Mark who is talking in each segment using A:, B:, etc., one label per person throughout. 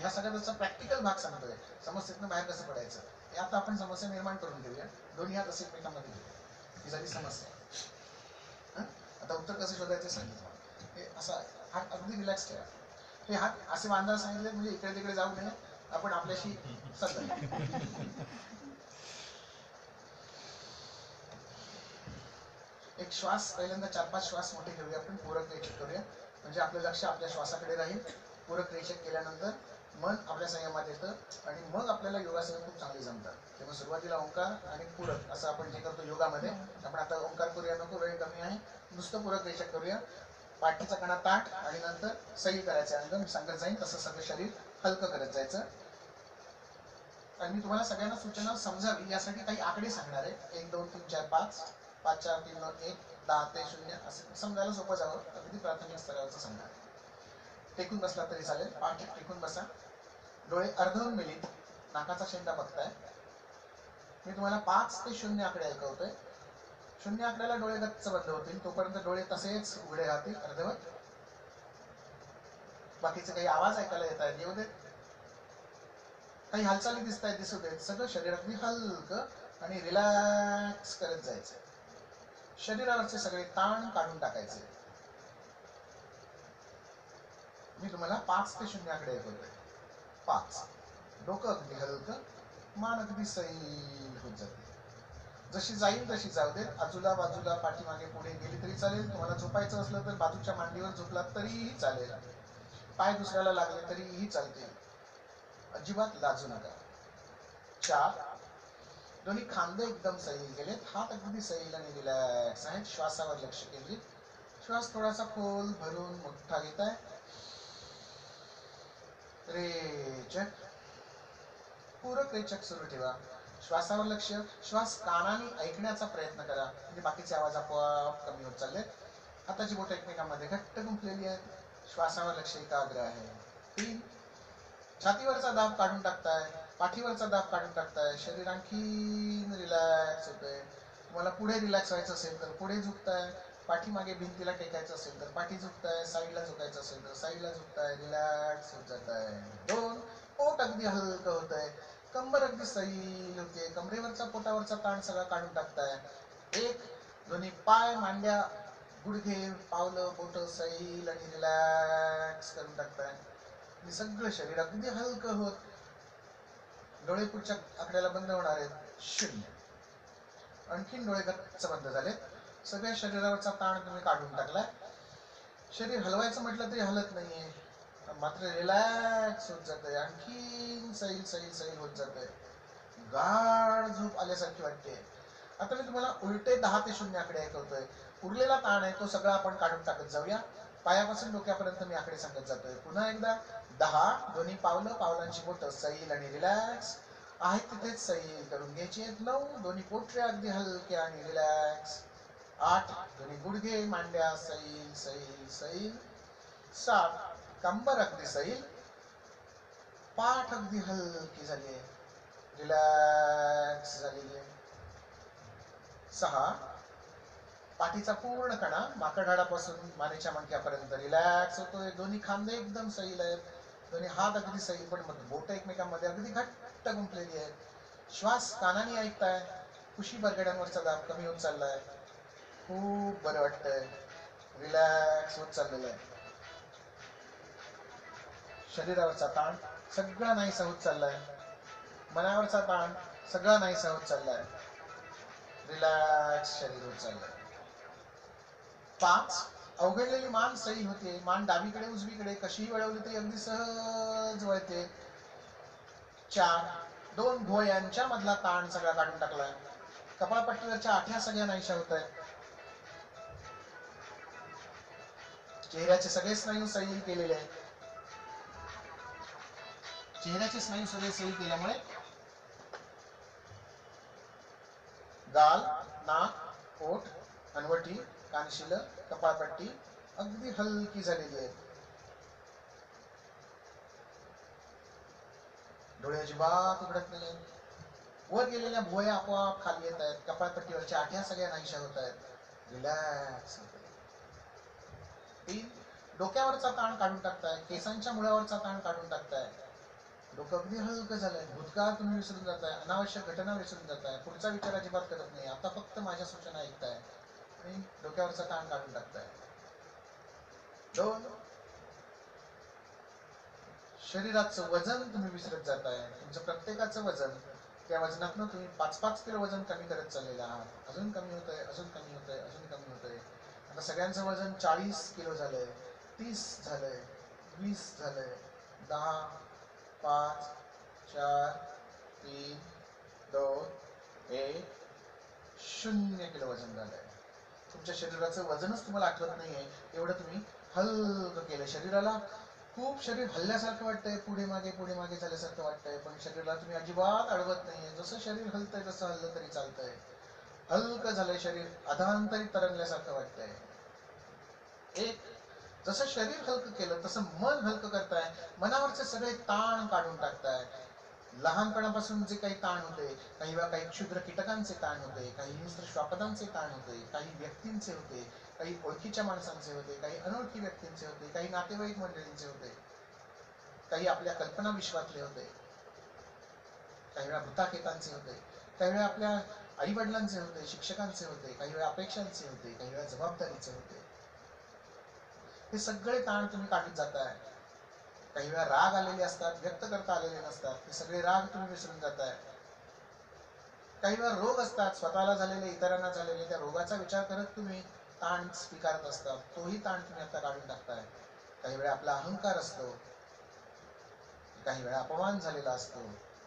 A: ह्या सगळ्या त्याचा प्रॅक्टिकल भाग सांगतोय, समस्येतनं बाहेर कसं पडायचं. हे आता आपण समस्या निर्माण करून घेऊया, दोन्ही हात असे एकमेकांमध्ये घेऊया, ही झाली समस्या. आता उत्तर कसं शोधायचं सांगितलं. हे असा हात अगदी रिलॅक्स ठेवा. हे हात असे बांधायला सांगितले म्हणजे इकडे तिकडे जाऊ नये, आपण आपल्याशी सल्ला. एक श्वास पहिल्यांदा 4-5 श्वास मोठे घेऊया आपण, पूरक रेचक करूया, म्हणजे आपलं लक्ष आपल्या श्वासाकडे राहील. पूरक रेचक केल्यानंतर मन आपल्या संयमात येतं आणि मग आपल्याला योगासनं खूप चांगली जमतात. तेव्हा सुरुवातीला ओंकार आणि पूरक असं आपण जे करतो योगामध्ये, आपण आता ओंकार करूया, नको वेळ कमी आहे, नुसतं पूरक रेचक करूया. पाठीचा कणा ताठ आणि नंतर सैल करायचं, नंतर मी सांगत जाईन तसं सगळं शरीर हलकं करत जायचं. आणि मी तुम्हाला सगळ्यांना सूचना समजावी यासाठी काही आकडे सांगणार आहे. 1 2 3 4 5, 5 4 3 2 1, 10 ते 0 असं समजायला सोपं जावं, अगदी प्राथमिक स्तरावरचं सांगणार. टेकून बसला तरी चालेल, पाठ टेकून बसा, डोळे अर्धवून नाकाचा शेंडा बघताय. मी तुम्हाला 5 ते 0 आकडे ऐकवतोय. 0 आकड्याला डोळे गच्च बंद होतील, तोपर्यंत डोळे तसेच उघडे राहतील अर्धवट. बाकीचे काही आवाज ऐकायला येत आहेत, येऊ देत. काही हालचाली दिसत आहेत, दिसू देत. सगळं शरीर अगदी हलकं आणि रिलॅक्स करत जायचं. शरीरावरचे सगळे ताण काढून टाकायचे. मी तुम्हाला 5 ते 0 आकडे ऐकवतोय. 5, डोकं अगदी हलकं, मान अगदी सैल होत जाते. जशी जाईल तशी जाऊ देत, आजूला बाजूला पाठीमागे पुढे गेली तरी चालेल. तुम्हाला झोपायचं असलं तर बाजूच्या मांडीवर झोपलात तरीही चालेल, पाय दुसऱ्याला लागले तरीही चालते, अजिबात लाजू नका. 4, दोन्ही खांदे एकदम सैल गेलेत, हात अगदी सैल आणि रिलॅक्स आहेत. श्वासावर लक्ष केंद्रित, श्वास थोडासा खोल भरून मोठा घेताय. रेचक, पूरक रेचक सुरू ठेवा. श्वासावर लक्ष, श्वास कानाने ऐकण्याचा प्रयत्न करा, म्हणजे बाकीचे आवाज आपोआप कमी होत चालले. हाताची बोटं एकमेकांमध्ये घट्ट गुंफलेली आहेत, श्वासावर लक्ष एकाग्र आहे. 3, छातीवरचा दाब काढून टाकताय, पाठीवरचा दाब काढून टाकताय, शरीर आणखी रिलॅक्स होतंय. तुम्हाला पुढे रिलॅक्स व्हायचं असेल तर पुढे झुकताय, पाठीमागे भिंतीला टेकायचं असेल तर पाठी झुकताय, साईडला झुकायचं असेल तर साईडला झुकताय, रिलॅक्स होत जात आहे. 2, पोट अगदी हलकं होतंय, कंबर अगदी सैल होते, कमरेवरचा पोटावरचा ताण सगळा काढून टाकताय. 1, दोन्ही पाय, मांड्या, गुडघे, पावलं, बोट सैल आणि रिलॅक्स करून टाकताय. सगळं शरीर अगदी हलकं होत, डोळे पुढच्या आकड्याला बंद होणार आहेत. 0, आणखीन डोळे गच्च बंद झालेत. सगळ्या शरीरावरचा ताण तुम्ही काढून टाकलाय. शरीर हलवायचं म्हटलं तरी हलत नाहीये, मात्र रिलॅक्स होत जात आहे, आणखीन सैल सैल सैल होत जात आहे, गाढ झोप आल्यासारखी वाटते. आता मी तुम्हाला उलटे 10 ते 0 आकडे ऐकवतोय. उरलेला ताण आहे तो सगळा आपण काढून टाकत जाऊया. पायापासून डोक्यापर्यंत मी आकडे सांगत जातोय. पुन्हा एकदा 10, दोन्ही पावलं, पावलांची बोटं सैल आणि रिलॅक्स आहेत तिथेच सैल करून घ्यायची आहेत. 9, दोन्ही पोटऱ्या अगदी हलक्या आणि रिलॅक्स. 8, दोन्ही गुडघे, मांड्या सैल सैल सैल. 7, कंबर अगदी सैल, पाठ अगदी हलकी झाली आहे, रिलॅक्स झालेली आहे. 6, पाठीचा पूर्ण कणा माकडहाडापासून मानेच्या मणक्यापर्यंत रिलॅक्स होतोय. दोन्ही खांदे एकदम सैल आहेत, दोन्ही हात अगदी सैल, पण बोट एकमेकांमध्ये अगदी घट्ट गुंफलेली आहेत. श्वास कानाने ऐकताय, कुशी बरगड्यांवरचा दाब कमी होत चाललाय, खूप बरं वाटतंय, रिलॅक्स होत चाललेलं आहे. शरीरावरचा ताण सगळा नाहीसा होत चाललाय, मनावरचा ताण सगळा नाहीसा होत चाललाय, रिलॅक्स शरीर होत चाललंय. 5, अवघडलेली मान सैल होते, मान डावीकडे उजवीकडे कशीही वळवली तरी अगदी सहज वळते. 4, 2 भुवयांच्या मधला ताण सगळा काढून टाकलाय, कपाळपट्टीवरच्या आठ्या सगळ्या नाहीशा होत आहेत. चेहऱ्याचे सगळे स्नायू सैल केलेले आहेत. चेहऱ्याचे स्नायू सगळे सैल केल्यामुळे गाल, नाक, ओठ, हनवटी, कानशिल, कपाळपट्टी अगदी हलकी झालेली आहे. डोळे अजिबात उघडत नाही, वर गेलेल्या भुवया आपोआप खाली येत आहेत, कपाळपट्टीवरच्या आठ्या सगळ्या नाहीशा होत आहेत, रिलॅक्स होत आहे. 3, डोक्यावरचा ताण काढून टाकताय, केसांच्या मुळावरचा ताण काढून टाकताय, डोकं अगदी हलकं झालंय. भूतकाळ तुम्ही विसरून जाताय, अनावश्यक घटना विसरून जाताय, पुढचा विचार अजिबात करत नाही. आता फक्त माझ्या सूचना ऐकताय आणि डोक्यावरचा ताण काढून टाकताय. 2, शरीराचं वजन तुम्ही विसरत जाताय. तुमचं प्रत्येकाचं वजन, त्या वजनातनं तुम्ही 5-5 किलो वजन कमी करत चाललेला आहात. अजून कमी होतंय, अजून कमी होतंय, अजून कमी होतंय. आता सगळ्यांचं वजन 40 किलो झालंय, 30 झालंय, 20 झालंय, 10, 5, 4, 3, 2, 1, 0 किलो वजन झालंय. तुमच्या शरीराचं वजनच तुम्हाला आठवत नाहीये, एवढं तुम्ही हलकं केलं. शरीराला खूप शरीर हल्ल्यासारखं वाटतंय, पुढे मागे झाल्यासारखं वाटतंय, पण शरीराला तुम्ही अजिबात अडवत नाहीये. जसं शरीर हलतंय तसं हल्लं तरी चालतंय. हलकं झालंय शरीर, अधांतरी तरंगल्यासारखं वाटतंय. एक, जसं शरीर हलकं केलं तसं मन हलकं करताय. मनावरचे सगळे ताण काढून टाकताय. लहानपणापासून जे काही ताण होते, काही वेळा काही क्षुद्र कीटकांचे ताण होते, काही हिंस्र श्वापदांचे ताण होते, काही व्यक्तींचे होते, काही ओळखीच्या माणसांचे होते, काही अनोळखी व्यक्तींचे होते, काही नातेवाईक मंडळींचे होते, काही आपल्या कल्पना विश्वातले होते, काही वेळा भूताकेतांचे होते, काही वेळा आपल्या आई वडिलांचे होते, शिक्षकांचे होते, काही वेळा अपेक्षांचे होते, काही वेळा जबाबदारीचे होते. हे सगळे ताण तुम्ही काढत जाताय. काही वेळा राग आलेले असतात, व्यक्त करता आलेले नसतात, ते सगळे राग तुम्ही विसरून जाताय. काही वेळा रोग असतात, स्वतःला झालेले, इतरांना झालेले, त्या रोगाचा विचार करत तुम्ही ताण स्वीकारत असतात. तोही ताण तुम्ही आता काढून टाकताय. काही वेळा आपला अहंकार असतो, काही वेळा अपमान झालेला असतो.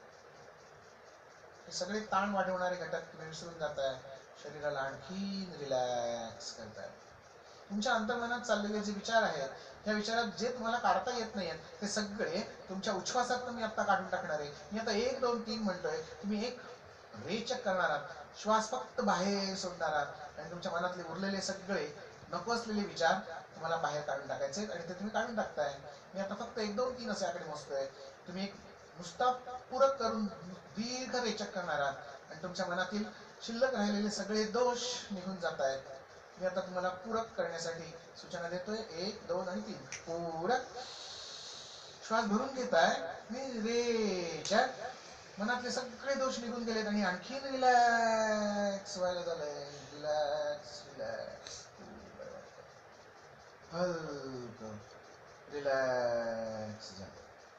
A: हे सगळे ताण वाढवणारे घटक तुम्ही विसरून जाताय. शरीराला आणखी रिलॅक्स करताय. तुमच्या अंतर्मनात चाललेले जे विचार आहेत, त्या विचारात जे तुम्हाला काढता येत नाहीत, ते सगळे तुमच्या उच्छ्वासात मी आता काढून टाकणार आहे. मी आता 1, 2, 3 म्हणतोय, तुम्ही एक रेचक करणार आहात, श्वास फक्त बाहेर सोडणार आहात आणि तुमच्या मनातले उरलेले सगळे नको असलेले विचार तुम्हाला बाहेर काढून टाकायचे आणि ते तुम्ही काढून टाकताय. मी आता फक्त 1, 2, 3 असे आकडे मोजतोय. तुम्ही एक नुसता पूरक करून दीर्घ रेचक करणार आहात आणि तुमच्या मनातील शिल्लक राहिलेले सगळे दोष निघून जात आहेत. मी आता तुम्हाला पूरक करण्यासाठी सूचना देतोय. 1, 2 आणि 3. पूरक. श्वास भरून घेताय, मी रेचक. मनातले सगळे दोष निघून गेलेत आणि आणखीन रिलॅक्स व्हायला झालंय. Relax relax. हलकं रिलॅक्स झालं.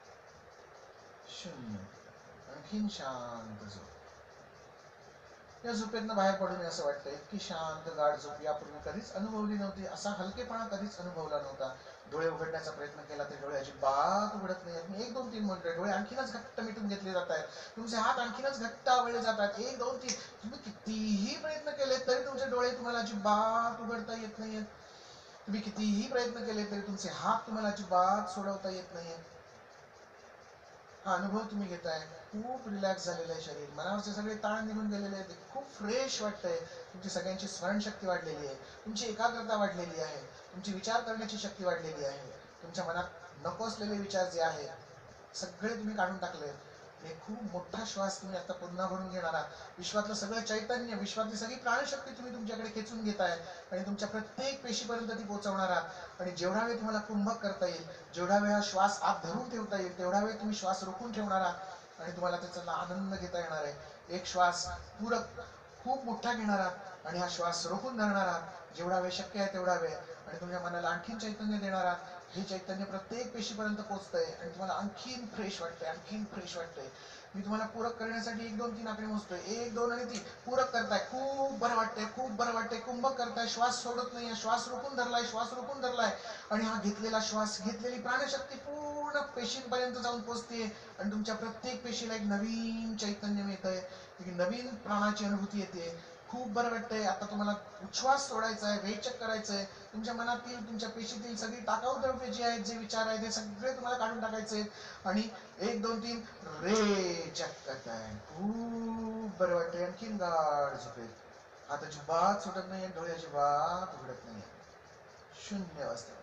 A: 0. आणखीन शांत झोप. या झोपेतनं बाहेर पडून असं वाटतंय की शांत गाढ झोप यापूर्वी कधीच अनुभवली नव्हती. असा हलकेपणा कधीच अनुभवला नव्हता. डोळे उघडण्याचा प्रयत्न केला तर डोळे अजिबात उघडत नाहीत. मी 1, 2, 3 म्हणतोय, डोळे आणखीनच घट्ट मिटून घेतले जात आहेत. तुमचे हात आणखीनच घट्ट आवळले जात आहेत. 1, 2, 3. तुम्ही कितीही प्रयत्न केले तरी तुमचे डोळे तुम्हाला अजिबात उघडता येत नाहीत. तुम्ही कितीही प्रयत्न केले तरी तुमचे हात तुम्हाला अजिबात सोडवता येत नाहीत. हा अनुभव तुम्ही घेताय. खूप रिलॅक्स झालेलं आहे शरीर. मनावरचे सगळे ताण निघून गेलेले आहेत. खूप फ्रेश वाटतंय. तुमची सगळ्यांची स्मरणशक्ती वाढलेली आहे, तुमची एकाग्रता वाढलेली आहे, तुमची विचार करण्याची शक्ती वाढलेली आहे. तुमच्या मनात नको असलेले विचार जे आहेत सगळे तुम्ही काढून टाकले. एक खूप मोठा श्वास तुम्ही आता पुन्हा भरून घेणार आहात. विश्वातलं सगळं चैतन्य, विश्वातली सगळी प्राणशक्ती तुम्ही तुमच्याकडे खेचून घेताय आणि तुमच्या प्रत्येक पेशीपर्यंत ती पोहोचवणार आहात. आणि जेवढा वेळ तुम्हाला कुंभक करता येईल, जेवढा वेळ हा श्वास आत धरून ठेवता येईल, तेवढा वेळ तुम्ही श्वास रोखून ठेवणार आहात आणि तुम्हाला त्याचा आनंद घेता येणार आहे. एक श्वास पूरक खूप मोठा घेणार आहात आणि हा श्वास रोखून धरणार आहात जेवढा वेळ शक्य आहे तेवढा वेळ, आणि तुमच्या मनाला आणखीन चैतन्य देणार आहात. हे चैतन्य प्रत्येक पेशीपर्यंत पोहोचतंय आणि तुम्हाला आणखीन फ्रेश वाटतंय, आणखीन फ्रेश वाटतंय. मी तुम्हाला पूरक करण्यासाठी 1, 2, 3 आकडे मोजतोय. 1, 2 आणि 3. पूरक करताय, खूप बरं वाटतंय, खूप बरं वाटतंय. कुंभक करताय, श्वास सोडत नाहीये, श्वास रोखून धरलाय, श्वास रोखून धरलाय आणि हा घेतलेला श्वास, घेतलेली प्राणशक्ती पूर्ण पेशींपर्यंत जाऊन पोहोचते आणि तुमच्या प्रत्येक पेशीला एक नवीन चैतन्य मिळतंय, एक नवीन प्राणाची अनुभूती येते. खूप बरं वाटतंय. आता तुम्हाला उच्छ्वास सोडायचा आहे, रेचक करायचंय. तुमच्या मनातील, तुमच्या पेशीतील सगळी टाकाऊ द्रव्य जी आहेत, जे विचार आहेत, ते सगळे तुम्हाला काढून टाकायचे आणि 1, 2, 3 रेचक करताय. खूप बरं वाटतंय. आणखीन गाढ झोपेत. हात अजिबात सुटत नाहीये, डोळे अजिबात उघडत नाहीये. 0 वाजता.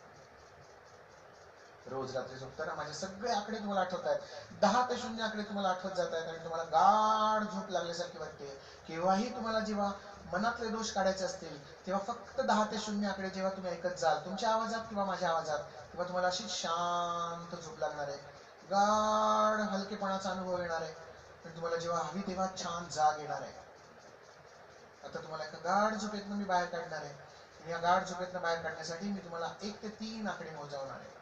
A: रोज रात्री झोपताना माझे सगळे आकडे तुम्हाला आठवत आहेत. 10 ते 0 आकडे तुम्हाला आठवत जात आहेत आणि तुम्हाला गाढ झोप लागल्यासारखी वाटते. केव्हाही तुम्हाला जेव्हा मनातले दोष काढायचे असतील तेव्हा फक्त 10 ते 0 आकडे जेव्हा तुम्ही ऐकत जाल तुमच्या आवाजात किंवा माझ्या आवाजात, तेव्हा तुम्हाला अशी शांत झोप लागणार आहे. गाढ हलकेपणाचा अनुभव येणार आहे, पण तुम्हाला जेव्हा हवी तेव्हा छान जाग येणार आहे. आता तुम्हाला एका गाढ झोपेतनं मी बाहेर काढणार आहे, आणि या गाढ झोपेतनं बाहेर काढण्यासाठी मी तुम्हाला 1 ते 3 आकडे मोजवणार आहे.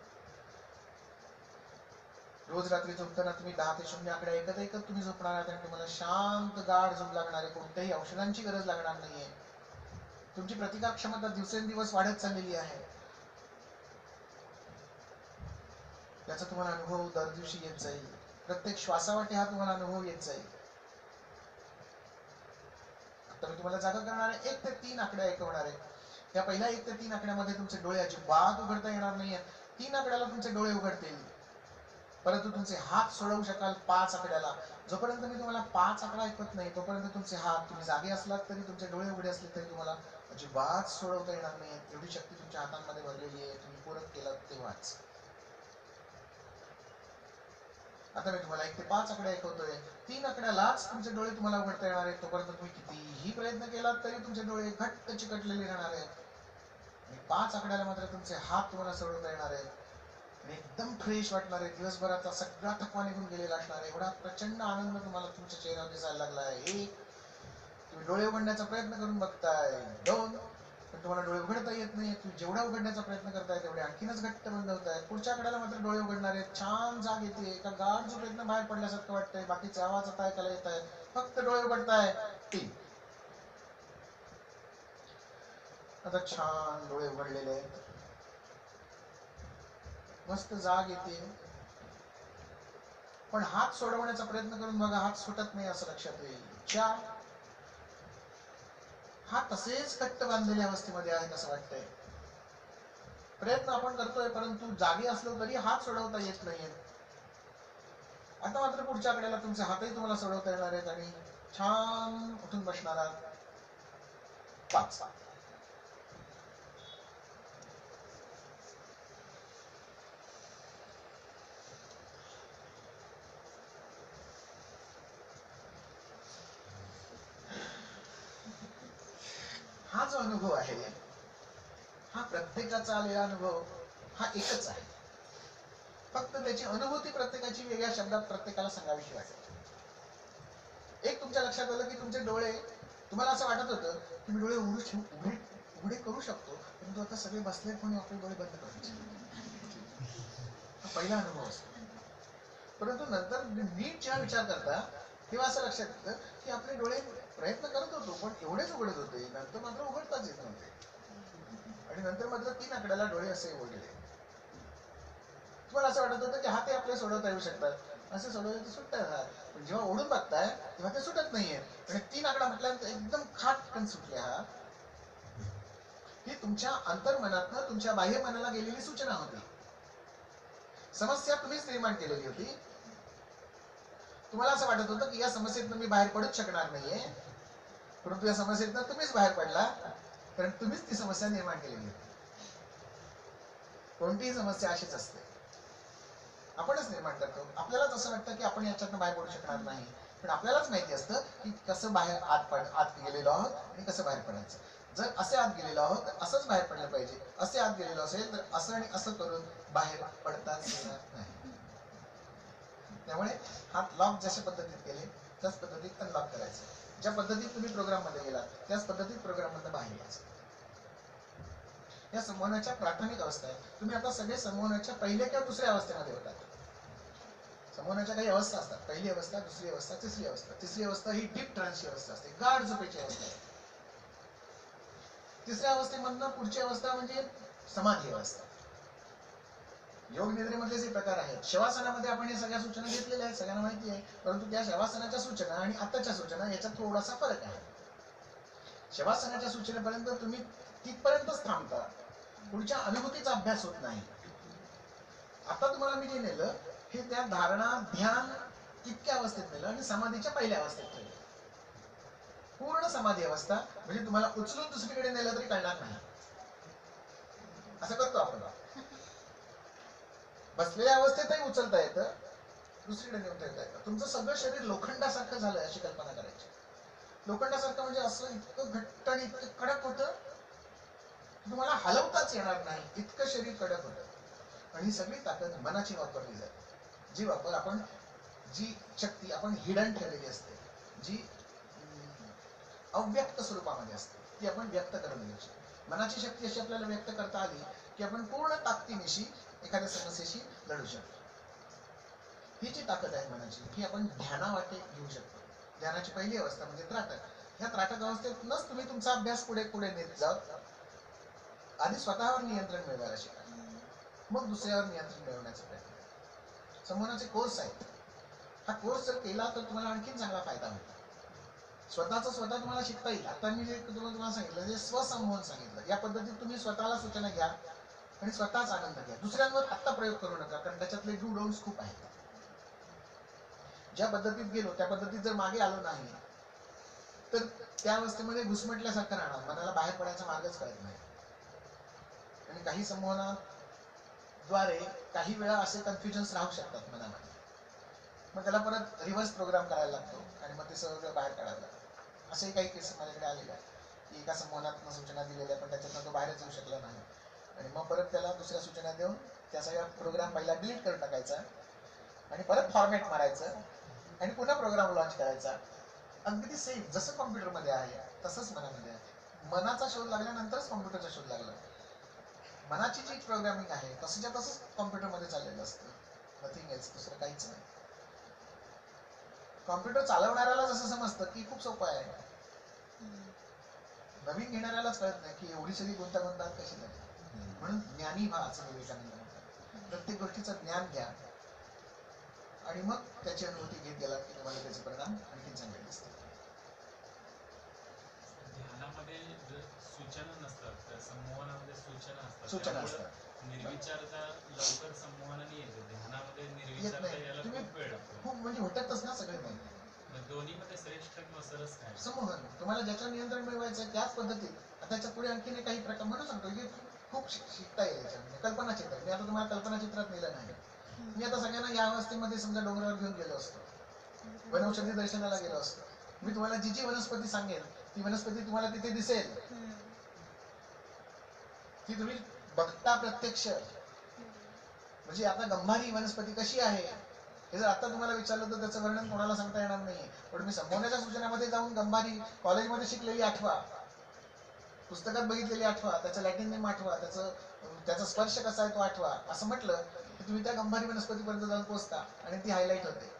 A: रोज रात्री झोपताना तुम्ही 10 ते 0 आकडे ऐकत ऐकत तुम्ही झोपणार आहात, आणि तुम्हाला शांत गाढ झोप लागणार आहे. कोणत्याही औषधांची गरज लागणार नाहीये. तुमची प्रतिकार क्षमता दिवसेंदिवस वाढत चाललेली आहे. याचा तुम्हाला अनुभव दर दिवशी येत जाईल. प्रत्येक श्वासावाटे हा तुम्हाला अनुभव येत जाईल. आता मी तुम्हाला जागा करणार आहे, 1 ते 3 आकडे ऐकवणार आहे. या पहिल्या 1 ते 3 आकड्यामध्ये तुमचे डोळे अजिबात उघडता येणार नाहीये. 3 आकड्याला तुमचे डोळे उघडतील, परंतु तुमचे हात सोडवू शकाल 5 आकड्याला. जोपर्यंत मी तुम्हाला 5 आकडा ऐकत नाही, तोपर्यंत तुमचे हात, तुम्ही जागे असलात तरी, तुमचे डोळे उघडे असले तरी, तुम्हाला अजिबात सोडवता येणार नाही. एवढी शक्ती तुमच्या हातांमध्ये भरलेली आहे. तुम्ही पूरक केलं तेव्हाच. आता मी तुम्हाला 1 ते 5 आकडे ऐकवतोय. 3 आकड्यालाच तुमचे डोळे तुम्हाला उघडता येणार आहेत. तोपर्यंत तुम्ही कितीही प्रयत्न केलात तरी तुमचे डोळे घट्ट चिकटलेले राहणार आहेत. आणि 5 आकड्याला मात्र तुमचे हात तुम्हाला सोडवता येणार आहेत. आणि एकदम फ्रेश वाटणार आहे. दिवसभराचा सगळा थकवा निघून गेलेला असणार आहे. एवढा प्रचंड आनंद तुम्हाला तुमच्या चेहऱ्यावर दिसायला लागला आहे. 1, तुम्ही डोळे उघडण्याचा प्रयत्न करून बघताय. 2, पण तुम्हाला डोळे उघडता येत नाही. तुम्ही जेवढा उघडण्याचा प्रयत्न करताय तेवढे आणखीनच घट्ट बंद होत आहेत. पुढच्या आकड्याला मात्र डोळे उघडणार आहेत. छान जाग येते. एका गाढ झोपेतनं बाहेर पडल्यासारखं वाटतंय. बाकीचे आवाज आता ऐकायला येत आहेत. फक्त डोळे उघडताय. 3, आता छान डोळे उघडलेले आहेत. मस्त जाग येते. पण हात सोडवण्याचा प्रयत्न करून बघा, हात सुटत नाही असं लक्षात येईल. 4, हात तसेच घट्ट बांधलेल्या अवस्थेमध्ये आहेत असं वाटतंय. प्रयत्न आपण करतोय, परंतु जागे असलो तरी हात सोडवता येत नाहीये. आता मात्र पुढच्या आकड्याला तुमचे हातही तुम्हाला सोडवता येणार आहेत आणि छान उठून बसणार आहात. 5, हा जो अनुभव आहे, हा प्रत्येकाचा आलेला अनुभव हा एकच आहे. फक्त त्याची अनुभूती प्रत्येकाची वेगळ्या शब्दात प्रत्येकाला सांगावीशी वाटते. एक तुमच्या लक्षात आलं की तुमचे डोळे, तुम्हाला असं वाटत होतं की मी डोळे उघडे करू शकतो, परंतु आता सगळे बसले म्हणून आपले डोळे बंद करायचे. हा पहिला अनुभव असतो. परंतु नंतर नीट जेव्हा विचार करता तेव्हा असं लक्षात येतं की आपले डोळे प्रयत्न करत होतो पण एवढेच उघडत होते, नंतर मात्र उघडताच येत नव्हते. आणि नंतर मात्र 3 आकड्याला डोळे असे उघडले. तुम्हाला असं वाटत होतं की हात आपले सोडवता येऊ शकतात, असे सोडवले तर सुटतात. पण जेव्हा ओढून बघताय तेव्हा ते सुटत नाहीये. आणि 3 आकडा म्हटल्यानंतर एकदम खाटकन सुटले आहात. ही तुमच्या अंतर्मनातनं तुमच्या बाह्य मनाला गेलेली सूचना होती. समस्या तुम्हीच निर्माण केलेली होती. तुम्हाला असं वाटत होतं की या समस्येतनं मी बाहेर पडूच शकणार नाहीये, परंतु या समस्येतनं तुम्हीच बाहेर पडला, कारण तुम्हीच ती समस्या निर्माण केलेली होती. कोणतीही समस्या अशीच असते, आपणच निर्माण करतो. आपल्यालाच असं वाटतं की आपण याच्यातनं बाहेर पडू शकणार नाही, पण आपल्यालाच माहिती असतं की कसं बाहेर आत गेलेलो आहोत आणि कसं बाहेर पडायचं. जर असे आत गेलेलो आहोत तर असंच बाहेर पडलं पाहिजे, असे आत गेलेलो असेल तर असं आणि असं करून बाहेर पडताच येणार नाही. त्यामुळे हात लॉक जशा पद्धतीत केले त्याच पद्धतीत अनलॉक करायचं. ज्या पद्धतीत तुम्ही प्रोग्राम मध्ये गेलात त्याच पद्धतीत प्रोग्राम मध्ये बाहेर यायचं. या संमोहनाच्या प्राथमिक अवस्था आहेत. तुम्ही आता सगळे संमोहनाच्या पहिल्या किंवा दुसऱ्या अवस्थेमध्ये होतात. संमोहनाच्या काही अवस्था असतात, पहिली अवस्था, दुसरी अवस्था, तिसरी अवस्था. तिसरी अवस्था ही डीप ट्रान्सची अवस्था असते, गाढ झोपेची अवस्था आहे. तिसऱ्या अवस्थेमधनं पुढची अवस्था म्हणजे समाधी अवस्था. योग निद्रेमधले जे प्रकार आहेत, शवासनामध्ये आपण या सगळ्या सूचना घेतलेल्या आहेत, सगळ्यांना माहिती आहे. परंतु त्या शवासनाच्या सूचना आणि आताच्या सूचना याच्यात थोडासा फरक आहे. शवासनाच्या सूचनेपर्यंत तुम्ही तिथपर्यंतच थांबता, पुढच्या अनुभूतीचा अभ्यास होत नाही. आता तुम्हाला मी जे नेलं हे त्या धारणा ध्यान इतक्या अवस्थेत नेलं आणि समाधीच्या पहिल्या अवस्थेत नेलं. पूर्ण समाधी अवस्था म्हणजे तुम्हाला उचलून दुसरीकडे नेलं तरी कळणार नाही. असं करतो आपण. बसलेल्या अवस्थेतही उचलता येतं, दुसरीकडे नेऊन ठेवता येतं. तुमचं सगळं शरीर लोखंडासारखं झालंय अशी कल्पना करायची. लोखंडासारखं म्हणजे असं इतकं घट्ट आणि इतकं कडक होतं तुम्हाला हलवताच येणार नाही, इतकं शरीर कडक होतं. आणि ही सगळी ताकद मनाची वापरली जाते, जी वापर आपण जी शक्ती आपण हिडन ठेवलेली असते, जी अव्यक्त स्वरूपामध्ये असते, ती आपण व्यक्त करून घ्यायची. मनाची शक्ती अशी आपल्याला व्यक्त करता आली की आपण पूर्ण ताकदीनिशी एखाद्या समस्येशी लढू शकतो. ही जी ताकद आहे मनाची, ही आपण ध्यानावाटे घेऊ शकतो. ध्यानाची पहिली अवस्था म्हणजे त्राटक. ह्या त्राटक अवस्थेतूनच तुम्ही तुमचा अभ्यास पुढे पुढे नेत जात. आधी स्वतःवर नियंत्रण मिळवायला शिका, मग दुसऱ्यावर नियंत्रण मिळवण्याचा प्रयत्न. संमोहनाचे कोर्स आहेत. हा कोर्स जर केला तर तुम्हाला आणखीन चांगला फायदा होतो. स्वतःच स्वतः तुम्हाला शिकता येईल. आता मी जे तुम्हाला सांगितलं, जे स्वसंमोहन सांगितलं, या पद्धतीत तुम्ही स्वतःला सूचना घ्या आणि स्वतःच आनंद घ्या. दुसऱ्यांवर आत्ता प्रयोग करू नका, कारण त्याच्यातले डू डाऊन्स खूप आहेत. ज्या पद्धतीत गेलो त्या पद्धतीत जर मागे आलो नाही तर त्या अवस्थेमध्ये घुसमटल्यासारखं राहणार, मनाला बाहेर पडायचा मार्गच कळत नाही. आणि काही संमोहनाद्वारे काही वेळा असे कन्फ्युजन्स राहू शकतात मनामध्ये, मग त्याला परत रिव्हर्स प्रोग्राम करायला लागतो आणि मग ते सगळं बाहेर काढायला लागतं. असेही काही केस माझ्याकडे आलेले आहेत की एका संमोहनात सूचना दिलेल्या पण त्याच्यातनं तो बाहेरच येऊ शकला नाही, आणि मग परत त्याला दुसऱ्या सूचना देऊन त्या सगळ्या प्रोग्राम पहिला डिलीट करून टाकायचा आणि परत फॉर्मॅट मारायचं आणि पुन्हा प्रोग्राम लॉन्च करायचा. अगदी सेम जसं कॉम्प्युटरमध्ये आहे तसंच मनामध्ये आहे. मनाचा शोध लागल्यानंतरच कॉम्प्युटरचा शोध लागला. मनाची जी प्रोग्रामिंग आहे तसंच्या तसंच कॉम्प्युटरमध्ये चाललेलं असतं, नथिंग एल्स, दुसरं काहीच नाही. कॉम्प्युटर चालवणाऱ्याला जसं समजतं की खूप सोपं आहे, नवीन घेणाऱ्यालाच कळत नाही की एवढी सगळी गुंतागुंतात कशी झाली. म्हणून ज्ञानी व्हा असं विवेकानंद म्हणतात. प्रत्येक गोष्टीचं ज्ञान घ्या आणि मग त्याची अनुभूती घेत गेला की तुम्हाला त्याचे परिणाम आणखी चांगले दिसतात.
B: ध्यानामध्ये सूचना नसतात, तर संमोहनामध्ये सूचना असतात.
A: सूचना असतात.
B: निर्विचारता लवकर संमोहनाने येते, ध्यानामध्ये निर्विचारता यायला खूप वेळ लागतो.
A: खूप म्हणजे होतातच ना सगळे नाही.
B: दोन्हीमध्ये श्रेष्ठ किंवा सरस काय?
A: संमोहन. तुम्हाला ज्याच्यावर नियंत्रण मिळवायचं त्याच पद्धतीत त्याच्या पुढे आणखीन काही प्रकार म्हणू सांगतो की खूप शिकता येईल याच्यामध्ये. कल्पनाचित्र, मी आता तुम्हाला कल्पनाचित्रात नेलं नाही. मी आता सगळ्यांना या अवस्थेमध्ये समजा डोंगरावर घेऊन गेलो असतो, वनौषधी दर्शनाला गेलो असतो, मी तुम्हाला जी जी वनस्पती सांगेन ती वनस्पती तुम्हाला तिथे दिसेल, ती तुम्ही बघता प्रत्यक्ष. म्हणजे आता गंभारी वनस्पती कशी आहे हे जर आता तुम्हाला विचारलं तर त्याचं वर्णन कोणाला सांगता येणार नाही. पण मी संमोहनाच्या सूचनामध्ये जाऊन गंभारी कॉलेजमध्ये शिकलेली आठवा, पुस्तकात बघितलेली आठवा, त्याचं लॅटिन नेम आठवा, त्याचा स्पर्श कसा आहे तो आठवा, असं म्हटलं की तुम्ही त्या गंभारी वनस्पतीपर्यंत जाऊन पोहोचता आणि ती हायलाईट होते.